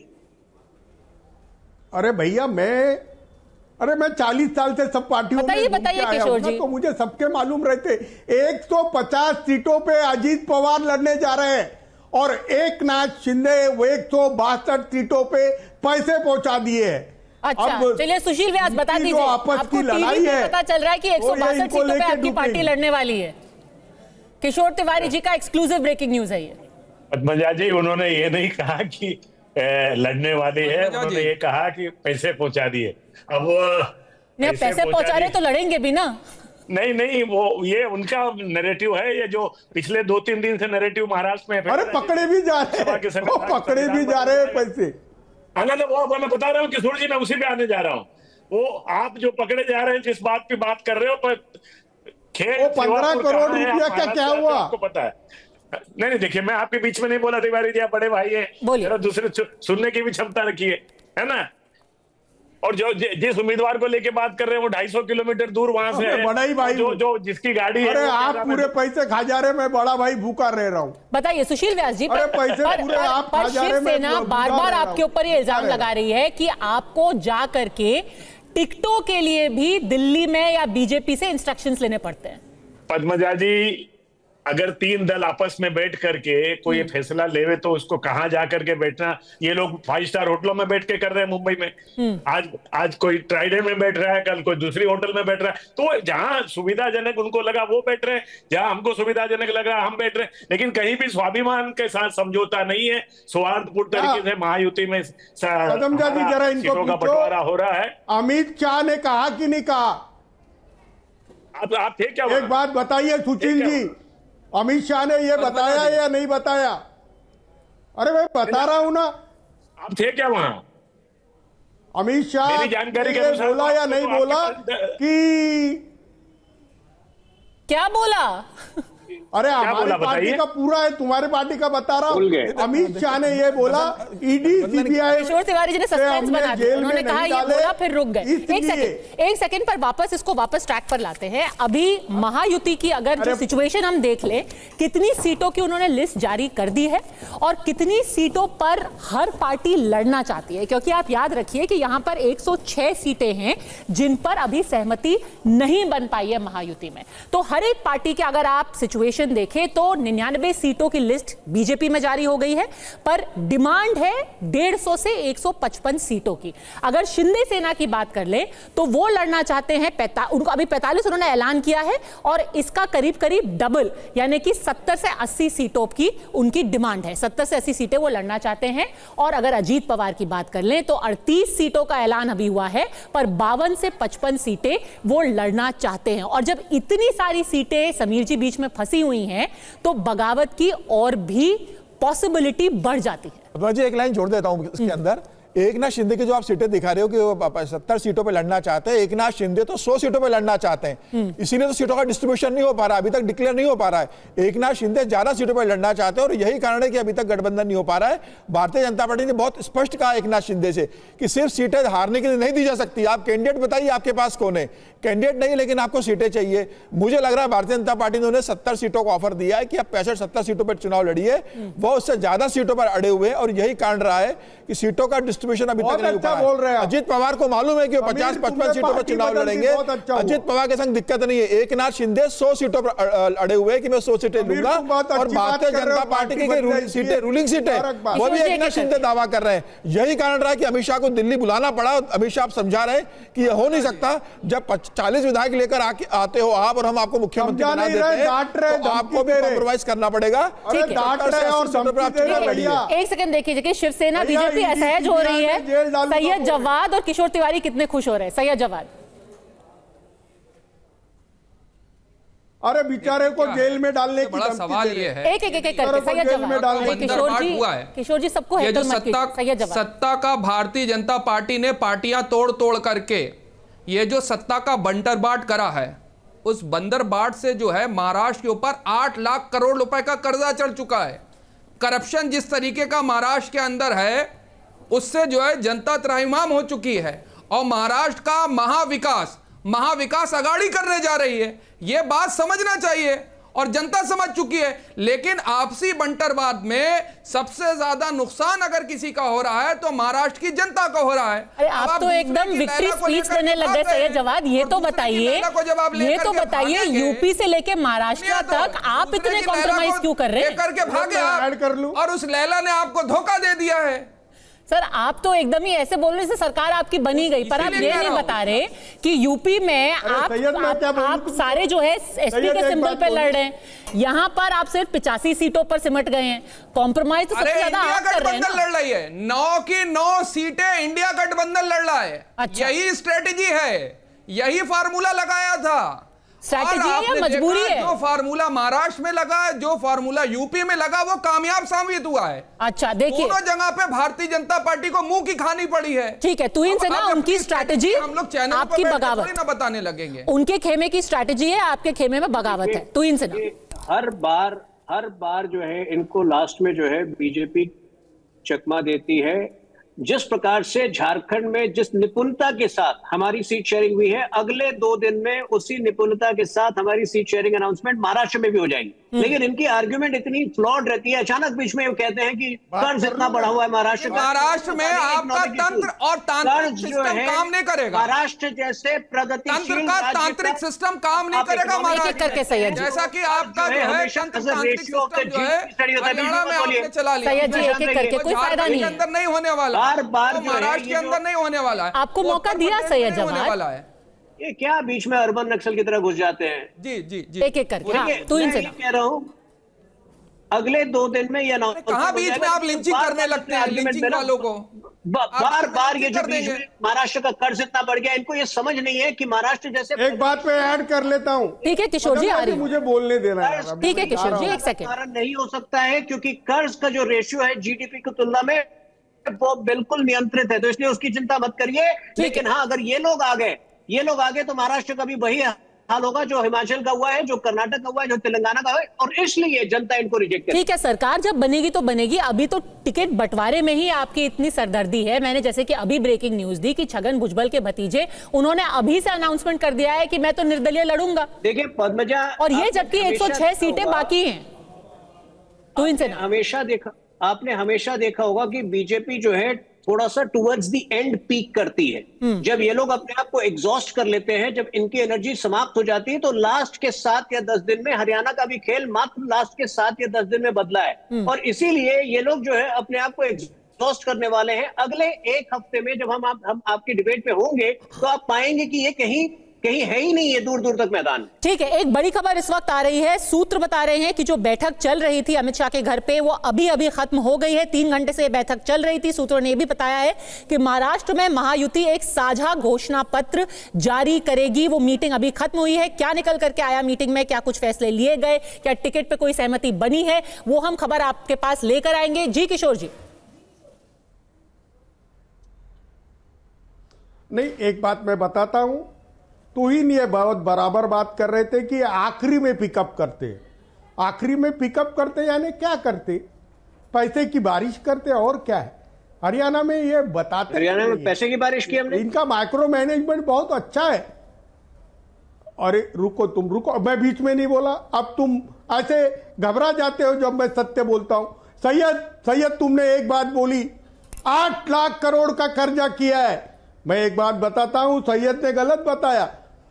अरे भैया, मैं अरे मैं चालीस साल से सब पार्टियों में बताइए बताइए किशोर जी, तो मुझे सबके मालूम रहते। एक सौ पचास सीटों पे अजीत पवार लड़ने जा रहे हैं और एकनाथ शिंदे एक सौ बासठ सीटों पे पैसे पहुंचा दिए हैं। अच्छा, चलिए सुशील व्यास बता दीजिए, आपको टीवी में पता चल रहा है कि एक सौ बासठ सीटों पे आपकी पार्टी लड़ने वाली है। किशोर तिवारी जी का एक्सक्लूसिव ब्रेकिंग न्यूज है ये। पद्मजा जी, उन्होंने ये नहीं कहा कि ए, लड़ने वाले हैं, उन्होंने ये कहा कि पैसे पहुंचा दिए। अब वो पैसे, पैसे पहुंचा रहे तो लड़ेंगे भी ना। नहीं नहीं, वो ये उनका नैरेटिव है, ये जो पिछले दो तीन दिन से नैरेटिव महाराष्ट्र में। अरे पकड़े भी जा रहे हैं, पकड़े भी जा रहे हैं पैसे। हाँ, वो मैं बता रहा हूँ किशोर जी, मैं उसी पे आने जा रहा हूँ। वो आप जो पकड़े जा रहे हैं, जिस बात की बात कर रहे हो, पर खेल पंद्रह करोड़ रुपया क्या क्या हुआ आपको पता है? नहीं नहीं, देखिए, मैं आपके बीच में नहीं बोला तिवारी जी, आप बड़े भाई हैं, दूसरे सुनने की भी क्षमता रखिए, है ना। और जो जिस उम्मीदवार को लेके बात कर रहे हैं वो ढाई सौ किलोमीटर दूर वहां से है, बड़ा ही भाई जो जो जिसकी गाड़ी है। अरे आप पूरे पैसे खा जा रहे, मैं बड़ा भाई भूखा रह रहा हूँ। बताइए सुशील व्यास जी, अरे पैसे पर, पूरे पर, आप पर खा जा रहे, मैं शिवसेना बार बार आपके ऊपर ये इल्जाम लगा रही है कि आपको जा करके टिकटों के लिए भी दिल्ली में या बीजेपी से इंस्ट्रक्शंस लेने पड़ते हैं। पद्मजा जी, अगर तीन दल आपस में बैठ करके कोई फैसला लेवे तो उसको कहां जा करके बैठना, ये लोग फाइव स्टार होटलों में बैठ के कर रहे हैं मुंबई में। आज आज कोई ट्राइडे में बैठ रहा है, कल कोई दूसरी होटल में बैठ रहा है। तो जहां सुविधाजनक उनको लगा वो बैठ रहे हैं, जहां हमको सुविधाजनक लगा हम बैठ रहे हैं। लेकिन कहीं भी स्वाभिमान के साथ समझौता नहीं है, सौहार्दपूर्ण तरीके से महायुति में सीटों का बंटवारा हो रहा है। अमित शाह ने कहा कि नहीं कहा? आप आप थे क्या? एक बात बताइए सुशील जी, अमित शाह ने ये बताया या नहीं बताया? अरे मैं बता रहा हूं ना। आप थे क्या वहां? अमित शाह मेरी जानकारी के ने अनुसार बोला या नहीं बोला कि क्या बोला? अरे हमारी पार्टी का पूरा है, तुम्हारी पार्टी का बता रहा हूँ। अमित शाह ने ये बोला ईडी सीबीआई किशोर तिवारी जी ने सस्पेंस बना दिया, उन्होंने कहा ये बोला फिर रुक गए। एक सेकंड एक सेकंड पर वापस इसको वापस ट्रैक पर लाते हैं। अभी महायुति की अगर जो सिचुएशन हम देख ले, कितनी सीटों की उन्होंने लिस्ट जारी कर दी है और कितनी सीटों पर हर पार्टी लड़ना चाहती है, क्योंकि आप याद रखिए कि यहां पर एक सौ छह सीटें हैं जिन पर अभी सहमति नहीं बन पाई है महायुति में। तो हर एक पार्टी के अगर आप सिचुएशन देखें तो निन्यानवे सीटों की लिस्ट बीजेपी में जारी हो गई है, पर डिमांड है डेढ़ सौ से एक सौ पचपन सीटों की। अगर शिंदे सेना की बात कर ले तो वो लड़ना चाहते हैं पैता, उनको अभी पैंतालीस उन्होंने ऐलान किया है और इसका करीब करीब डबल यानी कि सत्तर से अस्सी सीटों की उनकी डिमांड है। सत्तर से अस्सी सीटें वो लड़ना चाहते हैं। और अगर अजीत पवार की बात कर लें तो अड़तीस सीटों का ऐलान अभी हुआ है, पर बावन से पचपन सीटें वो लड़ना चाहते हैं। और जब इतनी सारी सीटें समीर जी बीच में फंसी हुई हैं तो बगावत की और भी पॉसिबिलिटी बढ़ जाती है। मैं जी एक लाइन जोड़ देता हूं इसके अंदर। एकनाथ शिंदे की जो आप सीटें दिखा रहे हो कि वो सत्तर सीटों पे लड़ना चाहते हैं, एकनाथ शिंदे तो सौ सीटों पे लड़ना चाहते हैं, इसीलिए तो सीटों का डिस्ट्रीब्यूशन नहीं हो पा रहा, अभी तक डिक्लेयर नहीं हो पा रहा है। एकनाथ शिंदे ज्यादा सीटों पे लड़ना चाहते हैं और यही कारण है कि अभी तक गठबंधन नहीं हो पा रहा है। भारतीय जनता पार्टी ने बहुत स्पष्ट कहा एकनाथ शिंदे से कि सिर्फ सीटें हारने के लिए नहीं दी जा सकती। आप कैंडिडेट बताइए आपके पास कौन है? कैंडिडेट नहीं, लेकिन आपको सीटें चाहिए। मुझे लग रहा है भारतीय जनता पार्टी ने उन्हें सत्तर सीटों का ऑफर दिया है कि आप पैंसठ सत्तर सीटों पर चुनाव लड़िए, वो उससे ज्यादा सीटों पर अड़े हुए हैं और यही कारण रहा है कि सीटों का डिस्ट्रीब्यूशन अभी तक नहीं। बोल रहे हैं अजित पवार को मालूम है कि वो पचास पचपन सीटों पर चुनाव लड़ेंगे। अजित पवार के संग दिक्कत नहीं है। एकनाथ शिंदे सौ सीटों पर अड़े हुए कि मैं सौ सीटें लूंगा और भारतीय जनता पार्टी की सीटें रूलिंग सीटें वो भी एकनाथ शिंदे दावा कर रहे हैं। यही कारण रहा कि अमित शाह को दिल्ली बुलाना पड़ा। अमित शाह समझा रहे कि यह हो नहीं सकता, जब चालीस विधायक लेकर आते हो आप और हम आपको मुख्यमंत्री बना देते हैं तो आपको भी कॉम्प्रोमाइज करना पड़ेगा। एक सेकंड देखिए कि शिवसेना बीजेपी असहज हो रही है। सैयद जवाद और किशोर तिवारी कितने खुश हो रहे हैं? सैयद जवाद, अरे बेचारे को जेल में डालने की बड़ा सवाल ये है। एक एक एक करके सैयद जवाद, किशोर जी किशोर जी सबको ये जो सत्ता सत्ता का भारतीय जनता पार्टी ने पार्टियां तोड़ तोड़ करके ये जो सत्ता का बंटर बाट करा है, उस बंदर बाट से जो है महाराष्ट्र के ऊपर आठ लाख करोड़ रुपए का कर्जा चढ़ चुका है। करप्शन जिस तरीके का महाराष्ट्र के अंदर है उससे जो है जनता त्राहिमाम हो चुकी है और महाराष्ट्र का महाविकास महाविकास आघाड़ी करने जा रही है। यह बात समझना चाहिए और जनता समझ चुकी है। लेकिन आपसी बंटरवाद में सबसे ज्यादा नुकसान अगर किसी का हो रहा है तो महाराष्ट्र की जनता का हो रहा है। अरे आप, आप तो एकदम विक्ट्री स्पीच देने लग गए सैयद जवाद। ये तो बताइए ये तो बताइए यूपी से लेके महाराष्ट्र तक आप इतने कॉम्प्रोमाइज क्यों कर रहे हैं? करके भागे आप और उस लैला ने आपको धोखा दे दिया है। सर आप तो एकदम ही ऐसे बोल रहे हैं सरकार आपकी बनी गई, पर आप ये नहीं बता रहे कि यूपी में आप आप, आप सारे जो है एसपी के सिंबल पे लड़ रहे हैं, यहाँ पर आप सिर्फ पिचासी सीटों पर सिमट गए हैं। कॉम्प्रोमाइज तो सबसे ज्यादा आप कर रहे हैं ना। लड़ रही है, नौ की नौ सीटें इंडिया गठबंधन लड़ रहा है। अच्छा। यही स्ट्रेटेजी है, यही फार्मूला लगाया था। स्ट्रैटेजी है या मजबूरी है? जो फार्मूला महाराष्ट्र में लगा, जो फार्मूला यूपी में लगा, वो कामयाब साबित हुआ है। अच्छा देखिए, दोनों जगह पे भारतीय जनता पार्टी को मुंह की खानी पड़ी है। ठीक है, तो इनसे ना उनकी स्ट्रैटेजी हम लोग चैनल आपकी बगावत ना बताने लगेंगे। उनके खेमे की स्ट्रैटेजी है, आपके खेमे में बगावत है। तो इनसे ना हर बार हर बार जो है इनको लास्ट में जो है बीजेपी चकमा देती है, जिस प्रकार से झारखंड में जिस निपुणता के साथ हमारी सीट शेयरिंग हुई है, अगले दो दिन में उसी निपुणता के साथ हमारी सीट शेयरिंग अनाउंसमेंट महाराष्ट्र में भी हो जाएगी। लेकिन इनकी आर्ग्यूमेंट इतनी फ्लॉड रहती है, अचानक बीच में वो कहते हैं कि कर्ज इतना बढ़ा हुआ है महाराष्ट्र का। महाराष्ट्र में आपका तंत्र और तांत्रिक सिस्टम काम नहीं करेगा। महाराष्ट्र जैसे प्रगतिशील का तांत्रिक सिस्टम काम नहीं करेगा महाराष्ट्र, जैसा कि आपका जो है तांत्रिक सिस्टम जो है हरियाणा में आपने चला लिया। सैयद जी, एक एक करके, कोई फायदा नहीं है, अंदर नहीं होने वाला, बार बार महाराष्ट्र के अंदर नहीं होने वाला है। आपको मौका दिया सैयद जवाद, ये क्या बीच में अर्बन नक्सल की तरह घुस जाते हैं। जी जी जी, एक एक करके। हाँ, तो इनसे कह रहा हूँ अगले दो दिन में ये कहाँ बीच में आप लिंचिंग करने लगते हैं लिंचिंग वालों को, बार बार ये जो बीच में महाराष्ट्र का कर्ज इतना बढ़ गया, इनको ये समझ नहीं है कि महाराष्ट्र जैसे। एक बात पे ऐड कर लेता हूँ, ठीक है किशोर जी, आ रही मुझे बोलने देना है। ठीक है किशोर जी, एक सेकंड। कारण नहीं हो सकता है क्योंकि कर्ज का जो रेशियो है जीडीपी की तुलना में वो बिल्कुल नियंत्रित है, तो इसलिए उसकी चिंता मत करिए। लेकिन हाँ, अगर ये लोग आ गए ये लोग आ गए तो महाराष्ट्र का भी वही हाल होगा जो हिमाचल का हुआ है, जो कर्नाटक का हुआ है, जो तेलंगाना का हुआ है, और इसलिए जनता इनको रिजेक्ट करेगी। ठीक है, सरकार जब बनेगी तो बनेगी, अभी तो टिकट बंटवारे में ही आपकी इतनी सरदर्दी है। मैंने जैसे कि अभी ब्रेकिंग न्यूज दी कि छगन भुजबल के भतीजे उन्होंने अभी से अनाउंसमेंट कर दिया है कि मैं तो निर्दलीय लड़ूंगा। देखिए पद्मजा, और ये जबकि एक सौ छह सीटें बाकी हैं। तो इनसे हमेशा देखा आपने हमेशा देखा होगा कि बीजेपी जो है थोड़ा सा टुवर्ड्स द एंड पीक करती है। जब ये लोग अपने आप को एग्जॉस्ट कर लेते हैं, जब इनकी एनर्जी समाप्त हो जाती है, तो लास्ट के सात या दस दिन में हरियाणा का भी खेल मात्र लास्ट के सात या दस दिन में बदला है। और इसीलिए ये लोग जो है अपने आप को एग्जॉस्ट करने वाले हैं। अगले एक हफ्ते में जब हम आप, हम आपकी डिबेट पे होंगे तो आप पाएंगे कि ये कहीं कहीं है ही नहीं, ये दूर दूर तक मैदान। ठीक है, एक बड़ी खबर इस वक्त आ रही है। सूत्र बता रहे हैं कि जो बैठक चल रही थी अमित शाह के घर पे वो अभी अभी खत्म हो गई है। तीन घंटे से ये बैठक चल रही थी। सूत्रों ने भी बताया है कि महाराष्ट्र में महायुति एक साझा घोषणा पत्र जारी करेगी। वो मीटिंग अभी खत्म हुई है। क्या निकल करके आया मीटिंग में, क्या कुछ फैसले लिए गए, क्या टिकट पे कोई सहमति बनी है, वो हम खबर आपके पास लेकर आएंगे। जी किशोर जी। नहीं, एक बात मैं बताता हूं, तो ही ये बहुत बराबर बात कर रहे थे कि आखिरी में पिकअप करते, आखिरी में पिकअप करते यानी क्या करते, पैसे की बारिश करते और क्या है। हरियाणा में ये बताते, हरियाणा में पैसे की बारिश की हमने। इनका माइक्रो मैनेजमेंट बहुत अच्छा है। अरे रुको, तुम रुको, मैं बीच में नहीं बोला। अब तुम ऐसे घबरा जाते हो जब मैं सत्य बोलता हूं। सैयद सैयद तुमने एक बात बोली, आठ लाख करोड़ का कर्जा किया है। मैं एक बात बताता हूं, सैयद ने गलत बताया।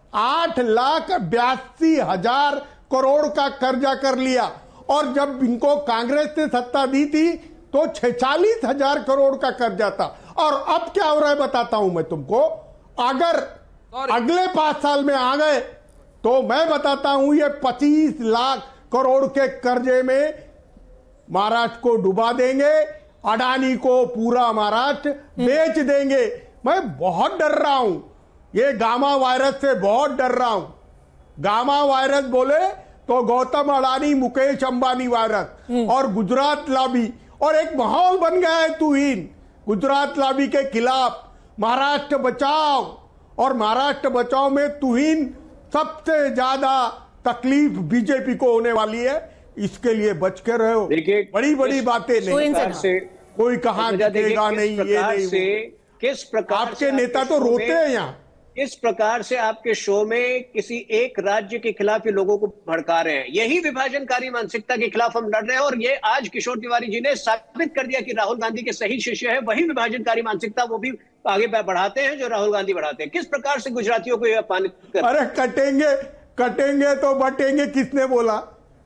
आठ लाख बयासी हजार करोड़ का कर्जा कर लिया, और जब इनको कांग्रेस ने सत्ता दी थी तो छियालीस हजार करोड़ का कर्जा था। और अब क्या हो रहा है बताता हूं मैं तुमको। अगर अगले पांच साल में आ गए तो मैं बताता हूं ये पच्चीस लाख करोड़ के कर्जे में महाराष्ट्र को डुबा देंगे, अडानी को पूरा महाराष्ट्र बेच देंगे। मैं बहुत डर रहा हूं, ये गामा वायरस से बहुत डर रहा हूं। गामा वायरस बोले तो गौतम अडानी, मुकेश अंबानी वायरस, और गुजरात लॉबी, और एक माहौल बन गया है तुहीन गुजरात लॉबी के खिलाफ। महाराष्ट्र बचाओ, और महाराष्ट्र बचाओ में तुहीन सबसे ज्यादा तकलीफ बीजेपी को होने वाली है। इसके लिए बच के रहो। बड़ी बड़ी बातें नहीं, कोई कहा देगा नहीं, ये नहीं। किस प्रकार आपके नेता तो रोते हैं यहाँ। इस प्रकार से आपके शो में किसी एक राज्य के खिलाफ ये लोगों को भड़का रहे हैं। यही विभाजनकारी मानसिकता के खिलाफ हम लड़ रहे हैं। और ये आज किशोर तिवारी जी ने साबित कर दिया कि राहुल गांधी के सही शिष्य है। वही विभाजनकारी मानसिकता वो भी आगे बढ़ाते हैं जो राहुल गांधी बढ़ाते हैं। किस प्रकार से गुजरातियों को ये अपमानित कर, अरे कटेंगे कटेंगे तो बटेंगे किसने बोला,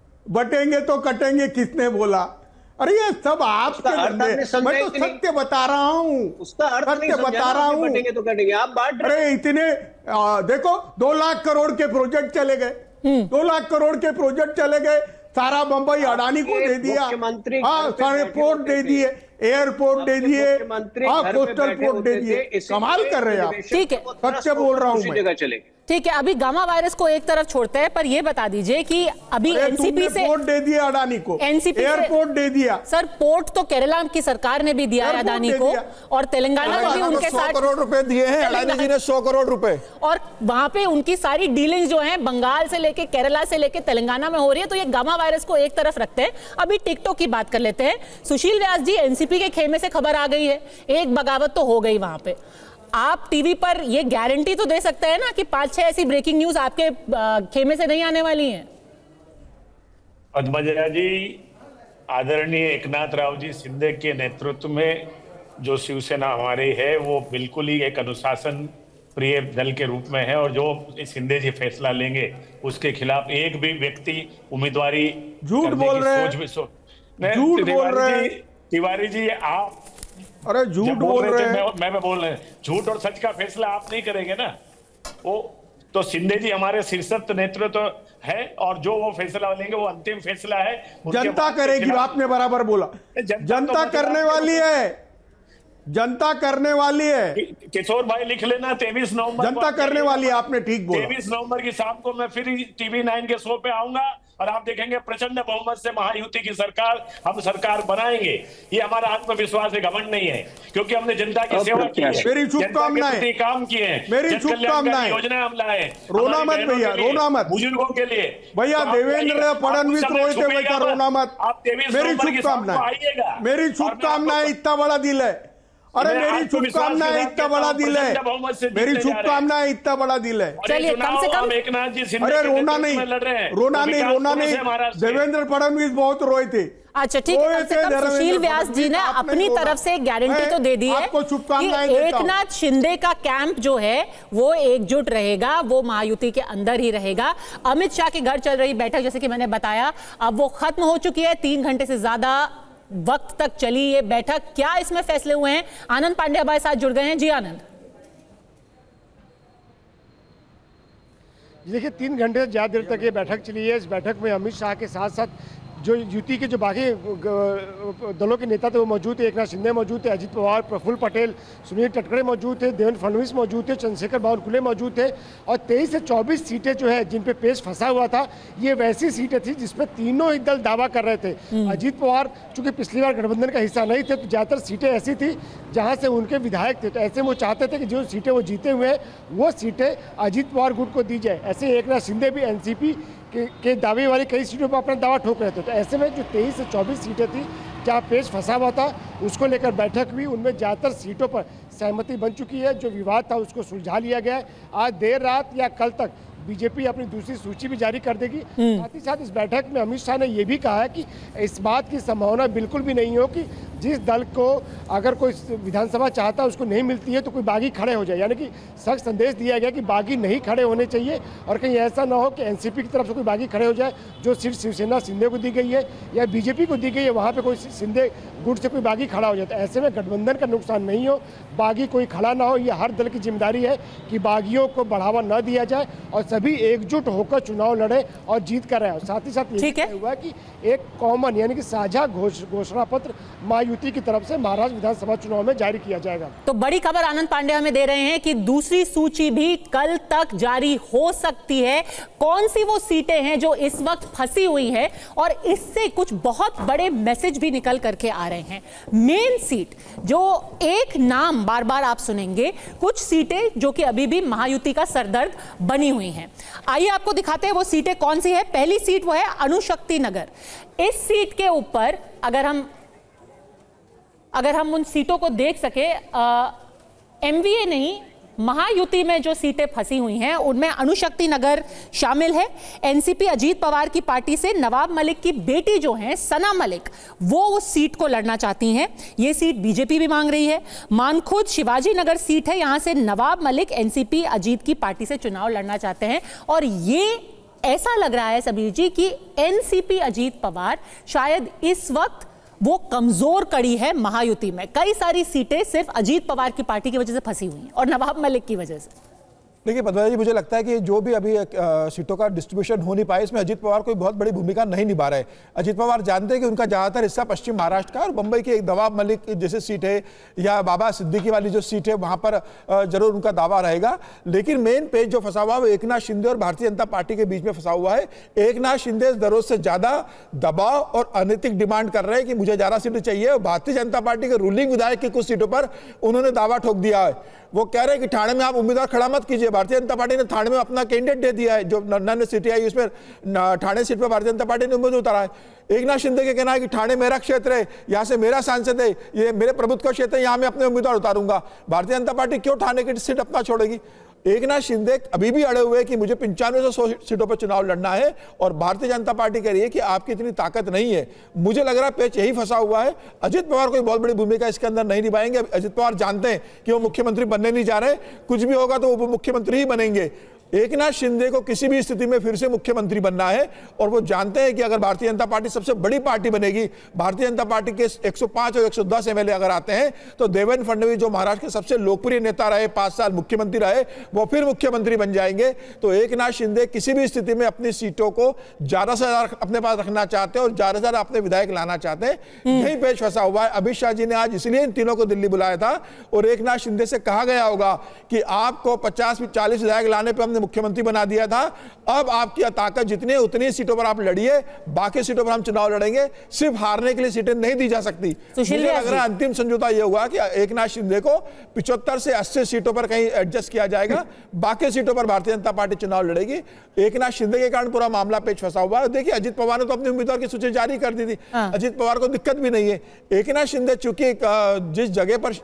बटेंगे तो कटेंगे किसने बोला। अरे ये सब आपके बंदे, मैं तो सत्य बता रहा हूँ, उसका अर्थ सत्य बता रहा हूँ। तो कटेंगे आप बात। अरे इतने आ, देखो दो लाख करोड़ के प्रोजेक्ट चले गए, दो लाख करोड़ के प्रोजेक्ट चले गए। सारा बंबई अडानी को दे दिया, हाँ सारे पोर्ट दे दिए, एयरपोर्ट दे दिए, हाँ कोस्टल पोर्ट दे दिए। कमाल कर रहे हैं आप। ठीक है, सत्य बोल रहा हूँ मैं। ठीक है, अभी गामा वायरस को एक तरफ छोड़ते हैं, पर ये बता दीजिए कि अभी एनसीपी से पोर्ट दे दिया अडानी को, एनसीपी एयरपोर्ट दे दिया। सर पोर्ट तो केरला की सरकार ने भी दिया है अडानी को, और तेलंगाना में भी उनके साथ करोड़ रुपए दिए हैं अडानी जी ने, सौ करोड़ रुपए। और वहां पे उनकी सारी डीलिंग्स जो हैं बंगाल से लेके केरला से लेके तेलंगाना में हो रही है। तो ये गामा वायरस को एक तरफ रखते हैं। अभी टिकटॉक की बात कर लेते हैं। सुशील व्यास जी एनसीपी एनसीपी के खेमे से खबर आ गई है, एक बगावत तो हो गई वहां पे। आप टीवी पर ये गारंटी तो दे सकते हैं ना कि पांच छह ऐसी ब्रेकिंग न्यूज आपके खेमे से नहीं आने वाली हैं? पद्मजा जी, आदरणीय एकनाथ राव जी शिंदे के नेतृत्व में जो शिवसेना हमारी है वो बिल्कुल ही एक अनुशासन प्रिय दल के रूप में है, और जो शिंदे जी फैसला लेंगे उसके खिलाफ एक भी व्यक्ति उम्मीदवारी झूठ बोल रहे हैं, झूठ बोल रहे हैं तिवारी जी। आप अरे झूठ बोल रहे हैं, मैं मैं बोल रहे हैं झूठ और सच का फैसला आप नहीं करेंगे ना। वो तो शिंदे जी हमारे शीर्षस्थ नेतृत्व है, और जो वो फैसला लेंगे वो अंतिम फैसला है। जनता करेगी, आपने बराबर बोला, जनता करने वाली है, जनता करने वाली है। किशोर भाई लिख लेना, तेईस नवंबर जनता करने वाली है, आपने ठीक बोला। तेईस नवंबर की शाम को मैं फिर टीवी नाइन के शो पे आऊंगा और आप देखेंगे प्रचंड बहुमत से महायुति की सरकार, हम सरकार बनाएंगे। ये हमारा आत्मविश्वास है, घमंड नहीं है, क्योंकि हमने जनता की सेवा की है, मेरी शुभकामनाएं, काम किए हैं, मेरी शुभकामनाएं, योजना हम लाए। रोना मत भैया, रोना मत, बुजुर्गों के लिए भैया, देवेंद्र फडणवीस रोए थे वैसा रोना मत। मेरी शुभकामनाएं, मेरी शुभकामनाएं, इतना बड़ा दिल है। अरे मेरी शुभकामनाएं, इतना बड़ा दिल है, मेरी शुभकामनाएं, इतना बड़ा दिल है। चलिए कम से कम एकनाथ जी शिंदे अरे रोना नहीं, रोना नहीं, रोना नहीं, देवेंद्र फडणवीस बहुत रोए थे। अच्छा ठीक है, कम से कम सुशील व्यास जी ने अपनी तरफ से गारंटी तो दे दी है कि एकनाथ शिंदे का कैंप जो है वो एकजुट रहेगा, वो महायुति के अंदर ही रहेगा। अमित शाह के घर चल रही बैठक, जैसे कि मैंने बताया, अब वो खत्म हो चुकी है। तीन घंटे से ज्यादा वक्त तक चली ये बैठक, क्या इसमें फैसले हुए हैं? आनंद पांडे हमारे साथ जुड़ गए हैं। जी आनंद। देखिए, तीन घंटे से ज्यादा देर तक ये बैठक चली है। इस बैठक में अमित शाह के साथ साथ जो युति के जो बाकी दलों के नेता थे वो मौजूद थे। एकनाथ शिंदे मौजूद थे, अजित पवार, प्रफुल्ल पटेल, सुनील तटकरे मौजूद थे, देवेंद्र फडणवीस मौजूद थे, चंद्रशेखर बावनकुले मौजूद थे। और तेईस से चौबीस सीटें जो है जिन पे पेश फंसा हुआ था, ये वैसी सीटें थी जिसपे तीनों ही दल दावा कर रहे थे। अजित पवार चूंकि पिछली बार गठबंधन का हिस्सा नहीं थे, तो ज्यादातर सीटें ऐसी थी जहाँ से उनके विधायक थे, तो ऐसे वो चाहते थे कि जो सीटें वो जीते हुए हैं वो सीटें अजित पवार गुट को दी जाए। ऐसे एकनाथ शिंदे भी एनसीपी के, के दावे वाली कई सीटों पर अपना दावा ठोक रहे थे। तो ऐसे में जो तेईस से चौबीस सीटें थी जहाँ पेश फंसा हुआ था, उसको लेकर बैठक हुई। उनमें ज़्यादातर सीटों पर सहमति बन चुकी है। जो विवाद था उसको सुलझा लिया गया है। आज देर रात या कल तक बीजेपी अपनी दूसरी सूची भी जारी कर देगी। साथ ही साथ इस बैठक में अमित शाह ने यह भी कहा है कि इस बात की संभावना बिल्कुल भी नहीं हो कि जिस दल को अगर कोई विधानसभा चाहता है उसको नहीं मिलती है तो कोई बागी खड़े हो जाए। यानी कि सख्त संदेश दिया गया कि बागी नहीं खड़े होने चाहिए, और कहीं ऐसा ना हो कि एनसीपी की तरफ से कोई बागी खड़े हो जाए। जो सीट शिवसेना शिंदे को दी गई है या बीजेपी को दी गई है, वहाँ पर कोई शिंदे गुट से कोई बागी खड़ा हो जाता है। ऐसे में गठबंधन का नुकसान नहीं हो, बागी कोई खड़ा ना हो। यह हर दल की जिम्मेदारी है कि बागियों को बढ़ावा न दिया जाए और सभी एकजुट होकर चुनाव लड़े और जीत कर रहे हैं। साथ ही साथ ये हुआ कि एक कॉमन यानी कि साझा घोषणा पत्र महायुति की तरफ से महाराष्ट्र विधानसभा चुनाव में जारी किया जाएगा। तो बड़ी खबर आनंद पांडे हमें दे रहे हैं कि दूसरी सूची भी कल तक जारी हो सकती है। कौन सी वो सीटें हैं जो इस वक्त फंसी हुई है, और इससे कुछ बहुत बड़े मैसेज भी निकल करके आ रहे हैं। मेन सीट जो एक नाम बार बार आप सुनेंगे, कुछ सीटें जो कि अभी भी महायुति का सरदर्द बनी हुई हैं। आइए आपको दिखाते हैं वो सीटें कौन सी है। पहली सीट वो है अणुशक्ति नगर। इस सीट के ऊपर अगर हम अगर हम उन सीटों को देख सके, एमवीए नहीं, महायुति में जो सीटें फंसी हुई हैं उनमें अणुशक्ति नगर शामिल है। एनसीपी अजीत पवार की पार्टी से नवाब मलिक की बेटी जो हैं सना मलिक, वो उस सीट को लड़ना चाहती हैं। ये सीट बीजेपी भी मांग रही है। मानखुद शिवाजी नगर सीट है, यहां से नवाब मलिक एनसीपी अजीत की पार्टी से चुनाव लड़ना चाहते हैं। और ये ऐसा लग रहा है सभी जी कि एनसीपी अजीत पवार शायद इस वक्त वो कमजोर कड़ी है महायुति में। कई सारी सीटें सिर्फ अजीत पवार की पार्टी की वजह से फंसी हुई हैं और नवाब मलिक की वजह से। देखिए पद्मजा जी, मुझे लगता है कि जो भी अभी सीटों का डिस्ट्रीब्यूशन हो नहीं पाया, इसमें अजीत पवार कोई बहुत बड़ी भूमिका नहीं निभा रहे। अजीत पवार जानते हैं कि उनका ज़्यादातर हिस्सा पश्चिम महाराष्ट्र का, और बंबई की एक नवाब मलिक जैसे सीट है या बाबा सिद्दीकी वाली जो सीट है वहाँ पर जरूर उनका दावा रहेगा। लेकिन मेन पेज जो फंसा हुआ है वो एकनाथ शिंदे और भारतीय जनता पार्टी के बीच में फंसा हुआ है। एकनाथ शिंदे जरूरत से ज़्यादा दबाव और अनैतिक डिमांड कर रहे हैं कि मुझे ज़्यादा सीटें चाहिए, और भारतीय जनता पार्टी के रूलिंग विधायक की कुछ सीटों पर उन्होंने दावा ठोक दिया है। वो कह रहे हैं कि ठाणे में आप उम्मीदवार खड़ा मत कीजिए। भारतीय जनता पार्टी ने ठाणे में अपना कैंडिडेट दे दिया है, जो नन्हे सिटी आई उसमें ठाणे सीट पर भारतीय जनता पार्टी ने उम्मीदवार उतारा है। एक नाथ शिंदे के कहना है कि ठाणे मेरा क्षेत्र है, यहाँ से मेरा सांसद है, ये मेरे प्रभुत्व का क्षेत्र है, यहाँ मैं अपने उम्मीदवार उतारूंगा। भारतीय जनता पार्टी क्यों ठाणे की सीट अपना छोड़ेगी? एक नाथ शिंदे अभी भी अड़े हुए हैं कि मुझे पंचानवे सौ सौ सीटों पर चुनाव लड़ना है, और भारतीय जनता पार्टी कह रही है कि आपकी इतनी ताकत नहीं है। मुझे लग रहा है पेच यही फंसा हुआ है। अजित पवार कोई बहुत बड़ी भूमिका इसके अंदर नहीं निभाएंगे। अजित पवार जानते हैं कि वो मुख्यमंत्री बनने नहीं जा रहे, कुछ भी होगा तो वो मुख्यमंत्री ही बनेंगे। एक नाथ शिंदे को किसी भी स्थिति में फिर से मुख्यमंत्री बनना है, और वो जानते हैं कि अगर भारतीय जनता पार्टी सबसे बड़ी पार्टी बनेगी, भारतीय जनता पार्टी के एक सौ पाँच और एक सौ दस एमएलए अगर आते हैं, तो देवेंद्र फडणवीस जो महाराष्ट्र के सबसे लोकप्रिय नेता रहे, पांच साल मुख्यमंत्री रहे, वो फिर मुख्यमंत्री बन जाएंगे। तो एक नाथ शिंदे किसी भी स्थिति में अपनी सीटों को ज्यादा से ज्यादा अपने पास रखना चाहते हैं और ज्यादा से ज्यादा अपने विधायक लाना चाहते हैं। यही पेच फंसा हुआ है। अमित शाह जी ने आज इसलिए इन तीनों को दिल्ली बुलाया था, और एक नाथ शिंदे से कहा गया होगा कि आपको पचास चालीस विधायक लाने पर मुख्यमंत्री बना दिया था, अब आपकी ताकत जितनी है उतनी सीटों पर आप लड़िए, बाकी सीटों पर हम चुनाव लड़ेंगे। सिर्फ हारने के लिए सीटें नहीं दी जा सकती। मुझे लग रहा है अंतिम समझौता यह हुआ कि एक नाथ शिंदे को पिछहत्तर से अस्सी सीटों पर कहीं एडजस्ट किया जाएगा, बाकी सीटों पर भारतीय जनता पार्टी चुनाव लड़ेगी। एक नाथ शिंदे के कारण पूरा मामला पेच फंसा हुआ है। देखिए, अजित पवार ने तो अपने उम्मीदवार की सूची जारी कर दी थी। हाँ। अजित पवार को दिक्कत भी नहीं है। एक नाथ शिंदे चूंकि जिस जगह पर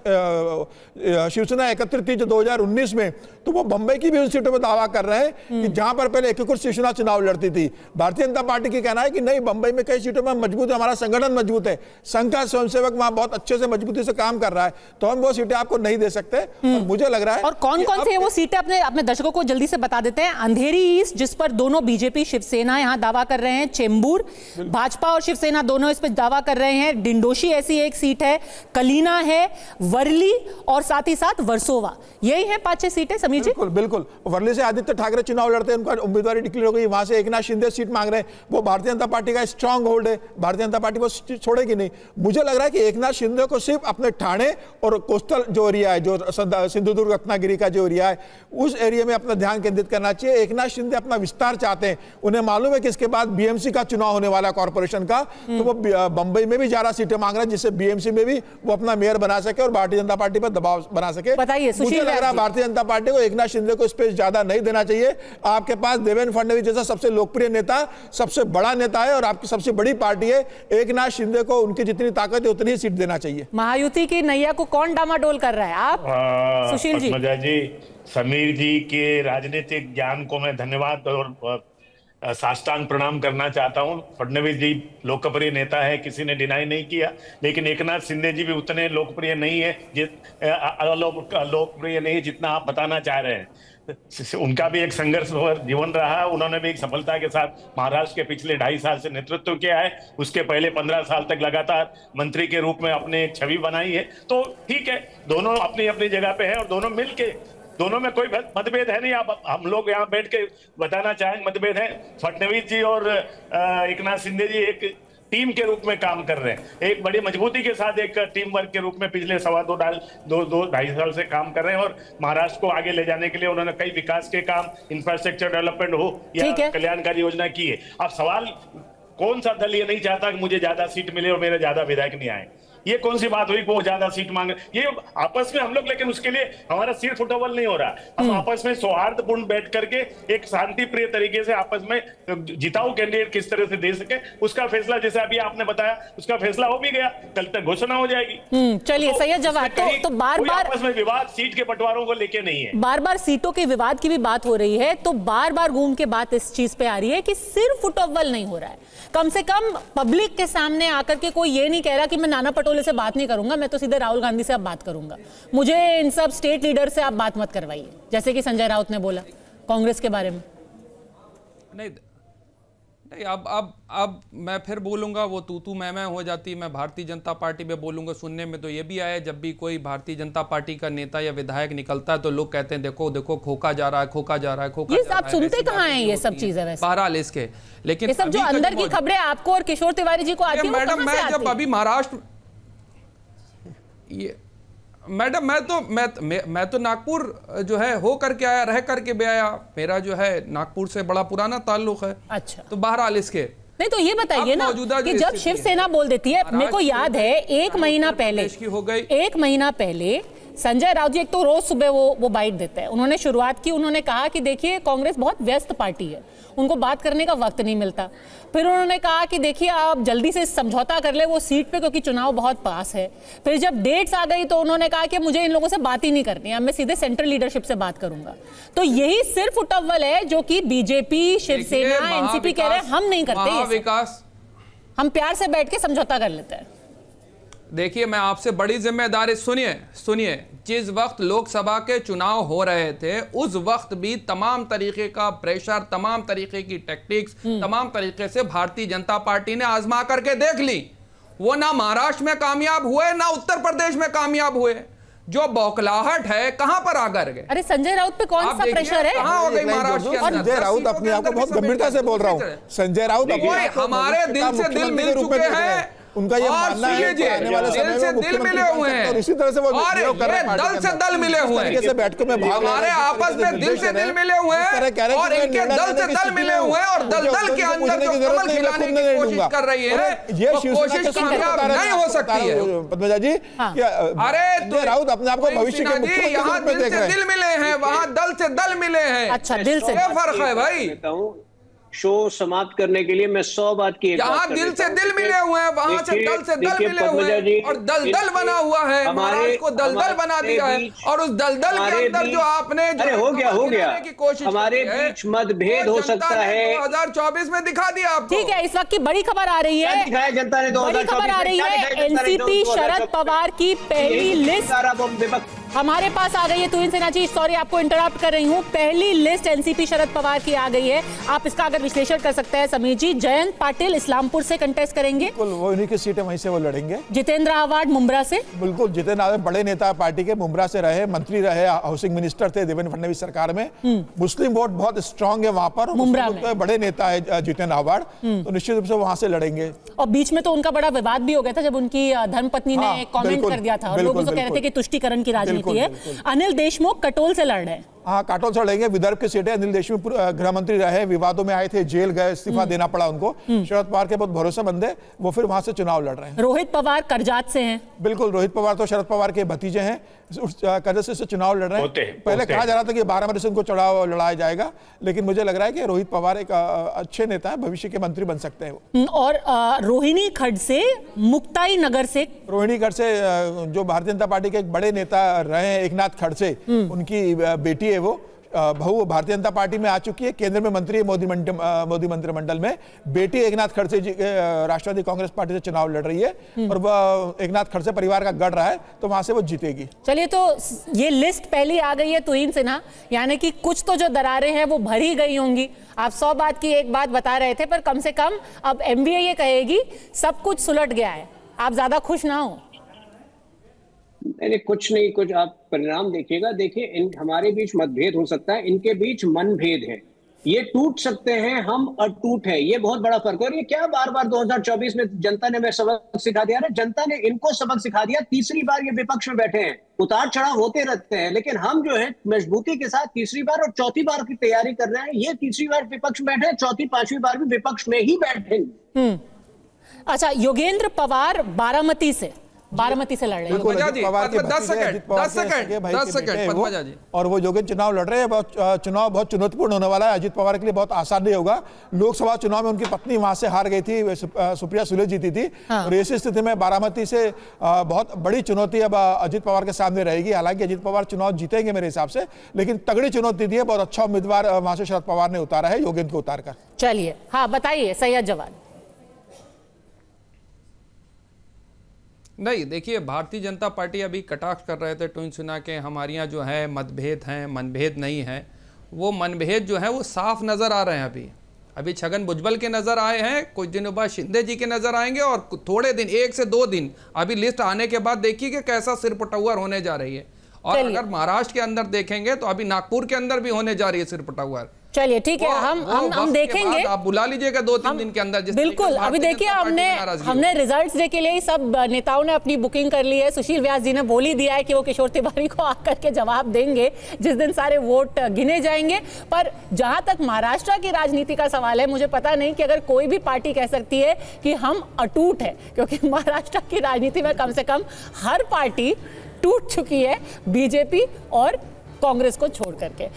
शिवसेना एकत्रित थी जो दो हजार उन्नीस में, तो वो बंबई की भी उन सीटों पर दावा कर रहे हैं कि जहां पर पहले एकीकृत शिवसेना चुनाव लड़ती थी। भारतीय जनता पार्टी की कहना है कि नहीं, बंबई में कई सीटों में मजबूत है, हमारा संगठन मजबूत है, संघ का स्वयंसेवक वहां बहुत अच्छे से मजबूती से काम कर रहा है, तो हम वो सीटें आपको नहीं दे सकते। और मुझे लग रहा है और कौन कौन सी वो सीटें अपने अपने दर्शकों को जल्दी से बता देते हैं। अंधेरी ईस्ट, जिस पर दोनों बीजेपी शिवसेना यहां दावा कर रहे हैं, चेंबूर, भाजपा और शिवसेना दोनों इस पर दावा कर रहे हैं, डिंडोशी ऐसी एक सीट है, कलीना है, वर्ली और साथ ही साथ वर्सोवा। यही है पांच छह सीटें। समीर जी, बिल्कुल बिल्कुल। वर्ली से आदित्य ठाकरे चुनाव लड़ते हैं, उनका उम्मीदवारी डिक्लेयर हो गई। वहां से एक नाथ शिंदे सीट मांग रहे हैं, वो भारतीय जनता पार्टी का स्ट्रांग होल्ड है, भारतीय जनता पार्टी को छोड़ेगी नहीं। मुझे लग रहा है कि एक नाथ शिंदे को सिर्फ अपने ठाणे और कोस्टल जो एरिया है, जो सिंधुदुर्ग रत्नागिरी का जो एरिया है, उस एरिया में अपना ध्यान केंद्रित करना चाहिए। एक नाथ शिंदे अपना विस्तार चाहते हैं, उन्हें मालूम है कि इसके बाद बीएमसी का चुनाव होने वाला कॉर्पोरेशन का, तो वो बंबई में भी ज्यादा सीटें मांग रहे हैं, जिससे बीएमसी में भी वो अपना मेयर बना सके और भारतीय जनता पार्टी पर दबाव बना सके। मुझे लग रहा है भारतीय जनता पार्टी को एक नाथ शिंदे को स्पेस ज्यादा नहीं देना चाहिए। आपके पास देवेंद्र फडणवीस जैसा सबसे लोकप्रिय नेता, सबसे बड़ा नेता है, और आपकी सबसे बड़ी पार्टी है। एक नाथ शिंदे को उनकी जितनी ताकत है उतनी ही सीट देना चाहिए। महायुति की नैया को कौन डामाडोल कर रहा है? आप आ, सुशील जी। जी, समीर जी के राजनीतिक ज्ञान को मैं धन्यवाद और साष्टांग प्रणाम करना चाहता हूं। फडणवीस जी लोकप्रिय नेता है, किसी ने डिनाई नहीं किया, लेकिन एकनाथ शिंदे जी भी उतने लोकप्रिय नहीं है, लोकप्रिय नहीं जितना आप बताना चाह रहे हैं। उनका भी एक संघर्ष जीवन रहा, उन्होंने भी एक सफलता के साथ महाराष्ट्र के पिछले ढाई साल से नेतृत्व किया है। उसके पहले पंद्रह साल तक लगातार मंत्री के रूप में अपने एक छवि बनाई है। तो ठीक है, दोनों अपनी अपनी जगह पे हैं और दोनों मिलके, दोनों में कोई मतभेद है नहीं। आप हम लोग यहाँ बैठ के बताना चाहेंगे मतभेद है। फडणवीस जी और एकनाथ शिंदे जी एक टीम के रूप में काम कर रहे हैं, एक बड़ी मजबूती के साथ एक टीम वर्क के रूप में पिछले सवा दो डाल दो दो ढाई साल से काम कर रहे हैं। और महाराष्ट्र को आगे ले जाने के लिए उन्होंने कई विकास के काम, इंफ्रास्ट्रक्चर डेवलपमेंट हो या कल्याणकारी योजना की है। अब सवाल, कौन सा दल ये नहीं चाहता कि मुझे ज्यादा सीट मिले और मेरे ज्यादा विधायक नहीं आए? ये कौन सी बात हुई वो ज्यादा सीट मांगे? ये आपस में हम लोग, लेकिन उसके लिए हमारा सीट फुटबॉल नहीं हो रहा। हम आपस में सौहार्दपूर्ण बैठ करके एक शांति प्रिय तरीके से आपस में जिताऊ कैंडिडेट किस तरह से दे सके, उसका फैसला, जैसे अभी आपने बताया, उसका फैसला हो भी गया, कल तक घोषणा हो जाएगी। चलिए, तो सही जवाब। तो, तो बार बार आपस में विवाद सीट के बंटवारों को लेके नहीं है, बार बार सीटों के विवाद की भी बात हो रही है, तो बार बार घूम के बात इस चीज पे आ रही है कि सिर्फ फुटबॉल नहीं हो रहा है। कम से कम पब्लिक के सामने आकर के कोई ये नहीं कह रहा कि मैं नाना पटोले से बात नहीं करूंगा, मैं तो सीधे राहुल गांधी से अब बात करूंगा, मुझे इन सब स्टेट लीडर से आप बात मत करवाइए, जैसे कि संजय राउत ने बोला कांग्रेस के बारे में। नहीं नहीं, अब अब अब मैं फिर बोलूंगा, वो तू तू मैं मैं हो जाती। मैं भारतीय जनता पार्टी में बोलूंगा। सुनने में तो ये भी आया, जब भी कोई भारतीय जनता पार्टी का नेता या विधायक निकलता है तो लोग कहते हैं देखो देखो खोखा जा रहा है, खोखा जा रहा है, खोखा ये आप सुनते कहाँ हैं ये सब चीजें? वैसे बहरहाल इसके, लेकिन ये सब जो अंदर की खबरें आपको और किशोर तिवारी जी को आती है, मैडम मैं जब अभी महाराष्ट्र, ये मैडम मैं तो मैं, मैं मैं तो नागपुर जो है हो करके आया, रह करके भी आया, मेरा जो है नागपुर से बड़ा पुराना ताल्लुक है। अच्छा, तो बहरहाल इसके नहीं, तो ये बताइए ना कि जब शिवसेना बोल देती है, मेरे को याद है एक महीना पहले हो गई एक महीना पहले संजय राउत जी एक तो रोज सुबह वो वो बाइट देते हैं। उन्होंने शुरुआत की, उन्होंने कहा कि देखिए कांग्रेस बहुत व्यस्त पार्टी है, उनको बात करने का वक्त नहीं मिलता। फिर उन्होंने कहा कि देखिए आप जल्दी से समझौता कर ले वो सीट पे, क्योंकि चुनाव बहुत पास है। फिर जब डेट्स आ गई तो उन्होंने कहा कि मुझे इन लोगों से बात ही नहीं करनी है, मैं सीधे सेंट्रल लीडरशिप से बात करूंगा। तो यही सिर्फ उटव्वल है जो कि बीजेपी, शिवसेना, एनसीपी कह रहे हैं हम नहीं करते, महाविकास हम प्यार से बैठ के समझौता कर लेते हैं। देखिए मैं आपसे बड़ी जिम्मेदारी, सुनिए सुनिए जिस वक्त लोकसभा के चुनाव हो रहे थे उस वक्त भी तमाम तरीके का प्रेशर, तमाम तरीके की टैक्टिक्स, तमाम तरीके से भारतीय जनता पार्टी ने आजमा करके देख ली। वो ना महाराष्ट्र में कामयाब हुए ना उत्तर प्रदेश में कामयाब हुए। जो बौखलाहट है कहां पर आ गए? अरे संजय राउत पे कौन सा प्रेशर है? कहां हो गई महाराष्ट्र के अंदर? संजय राउत अपने आप को बहुत गंभीरता से बोल रहा हूं। संजय राउत हमारे दिल से दिल मिल चुके हैं, उनका ये मानना है कि आने वाले समय में दिल मिले हुए हैं और इसी तरह से वो और ये दल से दल मिले हुए हैं, से बैठ के मैं भाग हमारे आपस में दिल से दिल मिले हुए हैं और इनके दल से दल मिले हुए हैं और दल दल के अंदर जो कमल खिलाने की कोशिश कर रही है ये कोशिश कामयाब नहीं हो सकती है। पद्मजा जी, अरे राउत अपने आप को भविष्य के मुख्यमंत्री यहाँ दिल से दिल मिले हैं, वहाँ दल से दल मिले हैं। अच्छा, दिल से क्या फर्क है भाई? शो समाप्त करने के लिए मैं सौ बात की यहाँ दिल से दिल मिले हुए हैं, वहां से दल से दल मिले हुए हैं और दल दल बना हुआ है, महाराष्ट्र को दल दल बना दिया है और उस दल दल के अंदर जो आपने अरे हो गया हो गया की कोशिश हमारे बीच मतभेद हो सकता है दो हज़ार चौबीस में दिखा दिया आपको। ठीक है, इस वक्त की बड़ी खबर आ रही है, दिखाया जनता ने बड़ी खबर आ रही है एनसीपी शरद पवार की पहली लिस्ट हमारे पास आ गई है। तुहिन सिन्हा जी, सॉरी आपको इंटरप्ट कर रही हूँ, पहली लिस्ट एनसीपी शरद पवार की आ गई है। आप इसका अगर विश्लेषण कर सकते हैं समीर जी। जयंत पाटिल इस्लामपुर से कंटेस्ट करेंगे, वो इन्हीं की सीटें वहीं से वो लड़ेंगे। जितेंद्र आव्हाड मुंब्रा से, बिल्कुल जितेंद्र आव्हाड बड़े नेता पार्टी के, मुंब्रा से रहे, मंत्री रहे, हाउसिंग मिनिस्टर थे देवेंद्र फडणवीस सरकार में। मुस्लिम वोट बहुत स्ट्रांग है वहां पर, मुंब्रा में बड़े नेता है जितेंद्र आव्हाड, तो निश्चित रूप से वहां से लड़ेंगे। और बीच में तो उनका बड़ा विवाद भी हो गया था जब उनकी धर्मपत्नी ने कॉमेंट कर दिया था और लोग उसको कह रहे थे कि तुष्टीकरण की राजनीति है। अनिल देशमुख कटोल से लड़ रहे हैं। हाँ, काटोल से लड़ेंगे, विदर्भ के सीटें। अनिल देशमुख गृह मंत्री रहे, विवादों में आए थे, जेल गए, इस्तीफा देना पड़ा उनको। शरद पवार के बहुत भरोसेमंद है, वो फिर वहां से चुनाव लड़ रहे हैं। रोहित पवार करजात से हैं। बिल्कुल, रोहित पवार तो शरद पवार के भतीजे हैं, करजात से चुनाव लड़ रहे हैं। पहले कहा जा रहा था कि बारामती से उनको चुनाव लड़ाया जाएगा, लेकिन मुझे लग रहा है कि रोहित पवार एक अच्छे नेता है, भविष्य के मंत्री बन सकते हैं। और रोहिणी खड्ड से, मुक्ताई नगर से, रोहिणी खड्ड से जो भारतीय जनता पार्टी के एक बड़े नेता रहे हैं एकनाथ खड़से, उनकी बेटी है, वो बहू भारतीय जनता पार्टी में आ चुकी है, केंद्र में मंत्री है मोदी मोदी मंत्रिमंडल में। बेटी एकनाथ खड़से जी राष्ट्रवादी कांग्रेस पार्टी से चुनाव लड़ रही है और वह एकनाथ खड़से परिवार का गढ़ रहा है, तो वहां से वो जीतेगी। चलिए, तो ये लिस्ट पहली आ गई है तुहिन सिन्हा, यानी कि कुछ तो जो दरारें हैं वो भरी गई होंगी। आप सौ बात की एक बात बता रहे थे, पर कम से कम अब एमवीए ये कहेगी सब कुछ सुलट गया है, आप ज्यादा खुश ना हो। नहीं, कुछ नहीं, कुछ आप परिणाम देखिएगा। देखिए, इन हमारे बीच मतभेद हो सकता है, इनके बीच मनभेद है, ये टूट सकते हैं, हम अटूट है, ये बहुत बड़ा फर्क है। और ये क्या बार बार दो हज़ार चौबीस में जनता ने मैं सबक सिखा दिया ना, जनता ने इनको सबक सिखा दिया। तीसरी बार ये विपक्ष में बैठे हैं, उतार चढ़ाव होते रहते हैं, लेकिन हम जो है मजबूती के साथ तीसरी बार और चौथी बार की तैयारी कर रहे हैं। ये तीसरी बार विपक्ष में बैठे, चौथी पांचवी बार भी विपक्ष में ही बैठेंगे। अच्छा, योगेंद्र पवार बारामती से बारामती से लड़ रहे हैं। दस सेकंड दस सेकंड दस सेकंड और वो योगेंद्र चुनाव लड़ रहे हैं। चुनाव बहुत चुनौतीपूर्ण होने वाला है, अजित पवार के लिए बहुत आसान नहीं होगा। लोकसभा चुनाव में उनकी पत्नी वहां से हार गई थी, सुप्रिया सुले जीती थी। हाँ। और ऐसी स्थिति में बारामती से बहुत बड़ी चुनौती अब अजित पवार के सामने रहेगी। हालांकि अजित पवार चुनाव जीतेंगे मेरे हिसाब से, लेकिन तगड़ी चुनौती दी है, बहुत अच्छा उम्मीदवार वहां से शरद पवार ने उतारा है योगेंद्र को उतार कर। चलिए, हाँ बताइए सैयद जवान। नहीं, देखिए, भारतीय जनता पार्टी अभी कटाक्ष कर रहे थे तुहिन सिन्हा के, हमारे यहाँ जो है मतभेद हैं, मनभेद नहीं है। वो मनभेद जो है वो साफ नज़र आ रहे हैं। अभी अभी छगन भुजबल के नज़र आए हैं, कुछ दिनों बाद शिंदे जी के नज़र आएंगे और थोड़े दिन, एक से दो दिन अभी लिस्ट आने के बाद देखिए कि कैसा सिरपटौर होने जा रही है। और अगर महाराष्ट्र के अंदर देखेंगे तो अभी नागपुर के अंदर भी होने जा रही है सिरपटौर। चलिए ठीक है, हम हम हम देखेंगे, आप बुला लीजिएगा दो तीन दिन के अंदर। बिल्कुल, अभी देखिए हमने हमने रिजल्ट्स डे के लिए ही सब नेताओं ने अपनी बुकिंग कर ली है। सुशील व्यास जी ने बोल ही दिया है कि वो किशोर तिवारी को आकर के जवाब देंगे जिस दिन सारे वोट गिने जाएंगे। पर जहां तक महाराष्ट्र की राजनीति का सवाल है, मुझे पता नहीं कि अगर कोई भी पार्टी कह सकती है कि हम अटूट है, क्योंकि महाराष्ट्र की राजनीति में कम से कम हर पार्टी टूट चुकी है बीजेपी और कांग्रेस को छोड़ करके।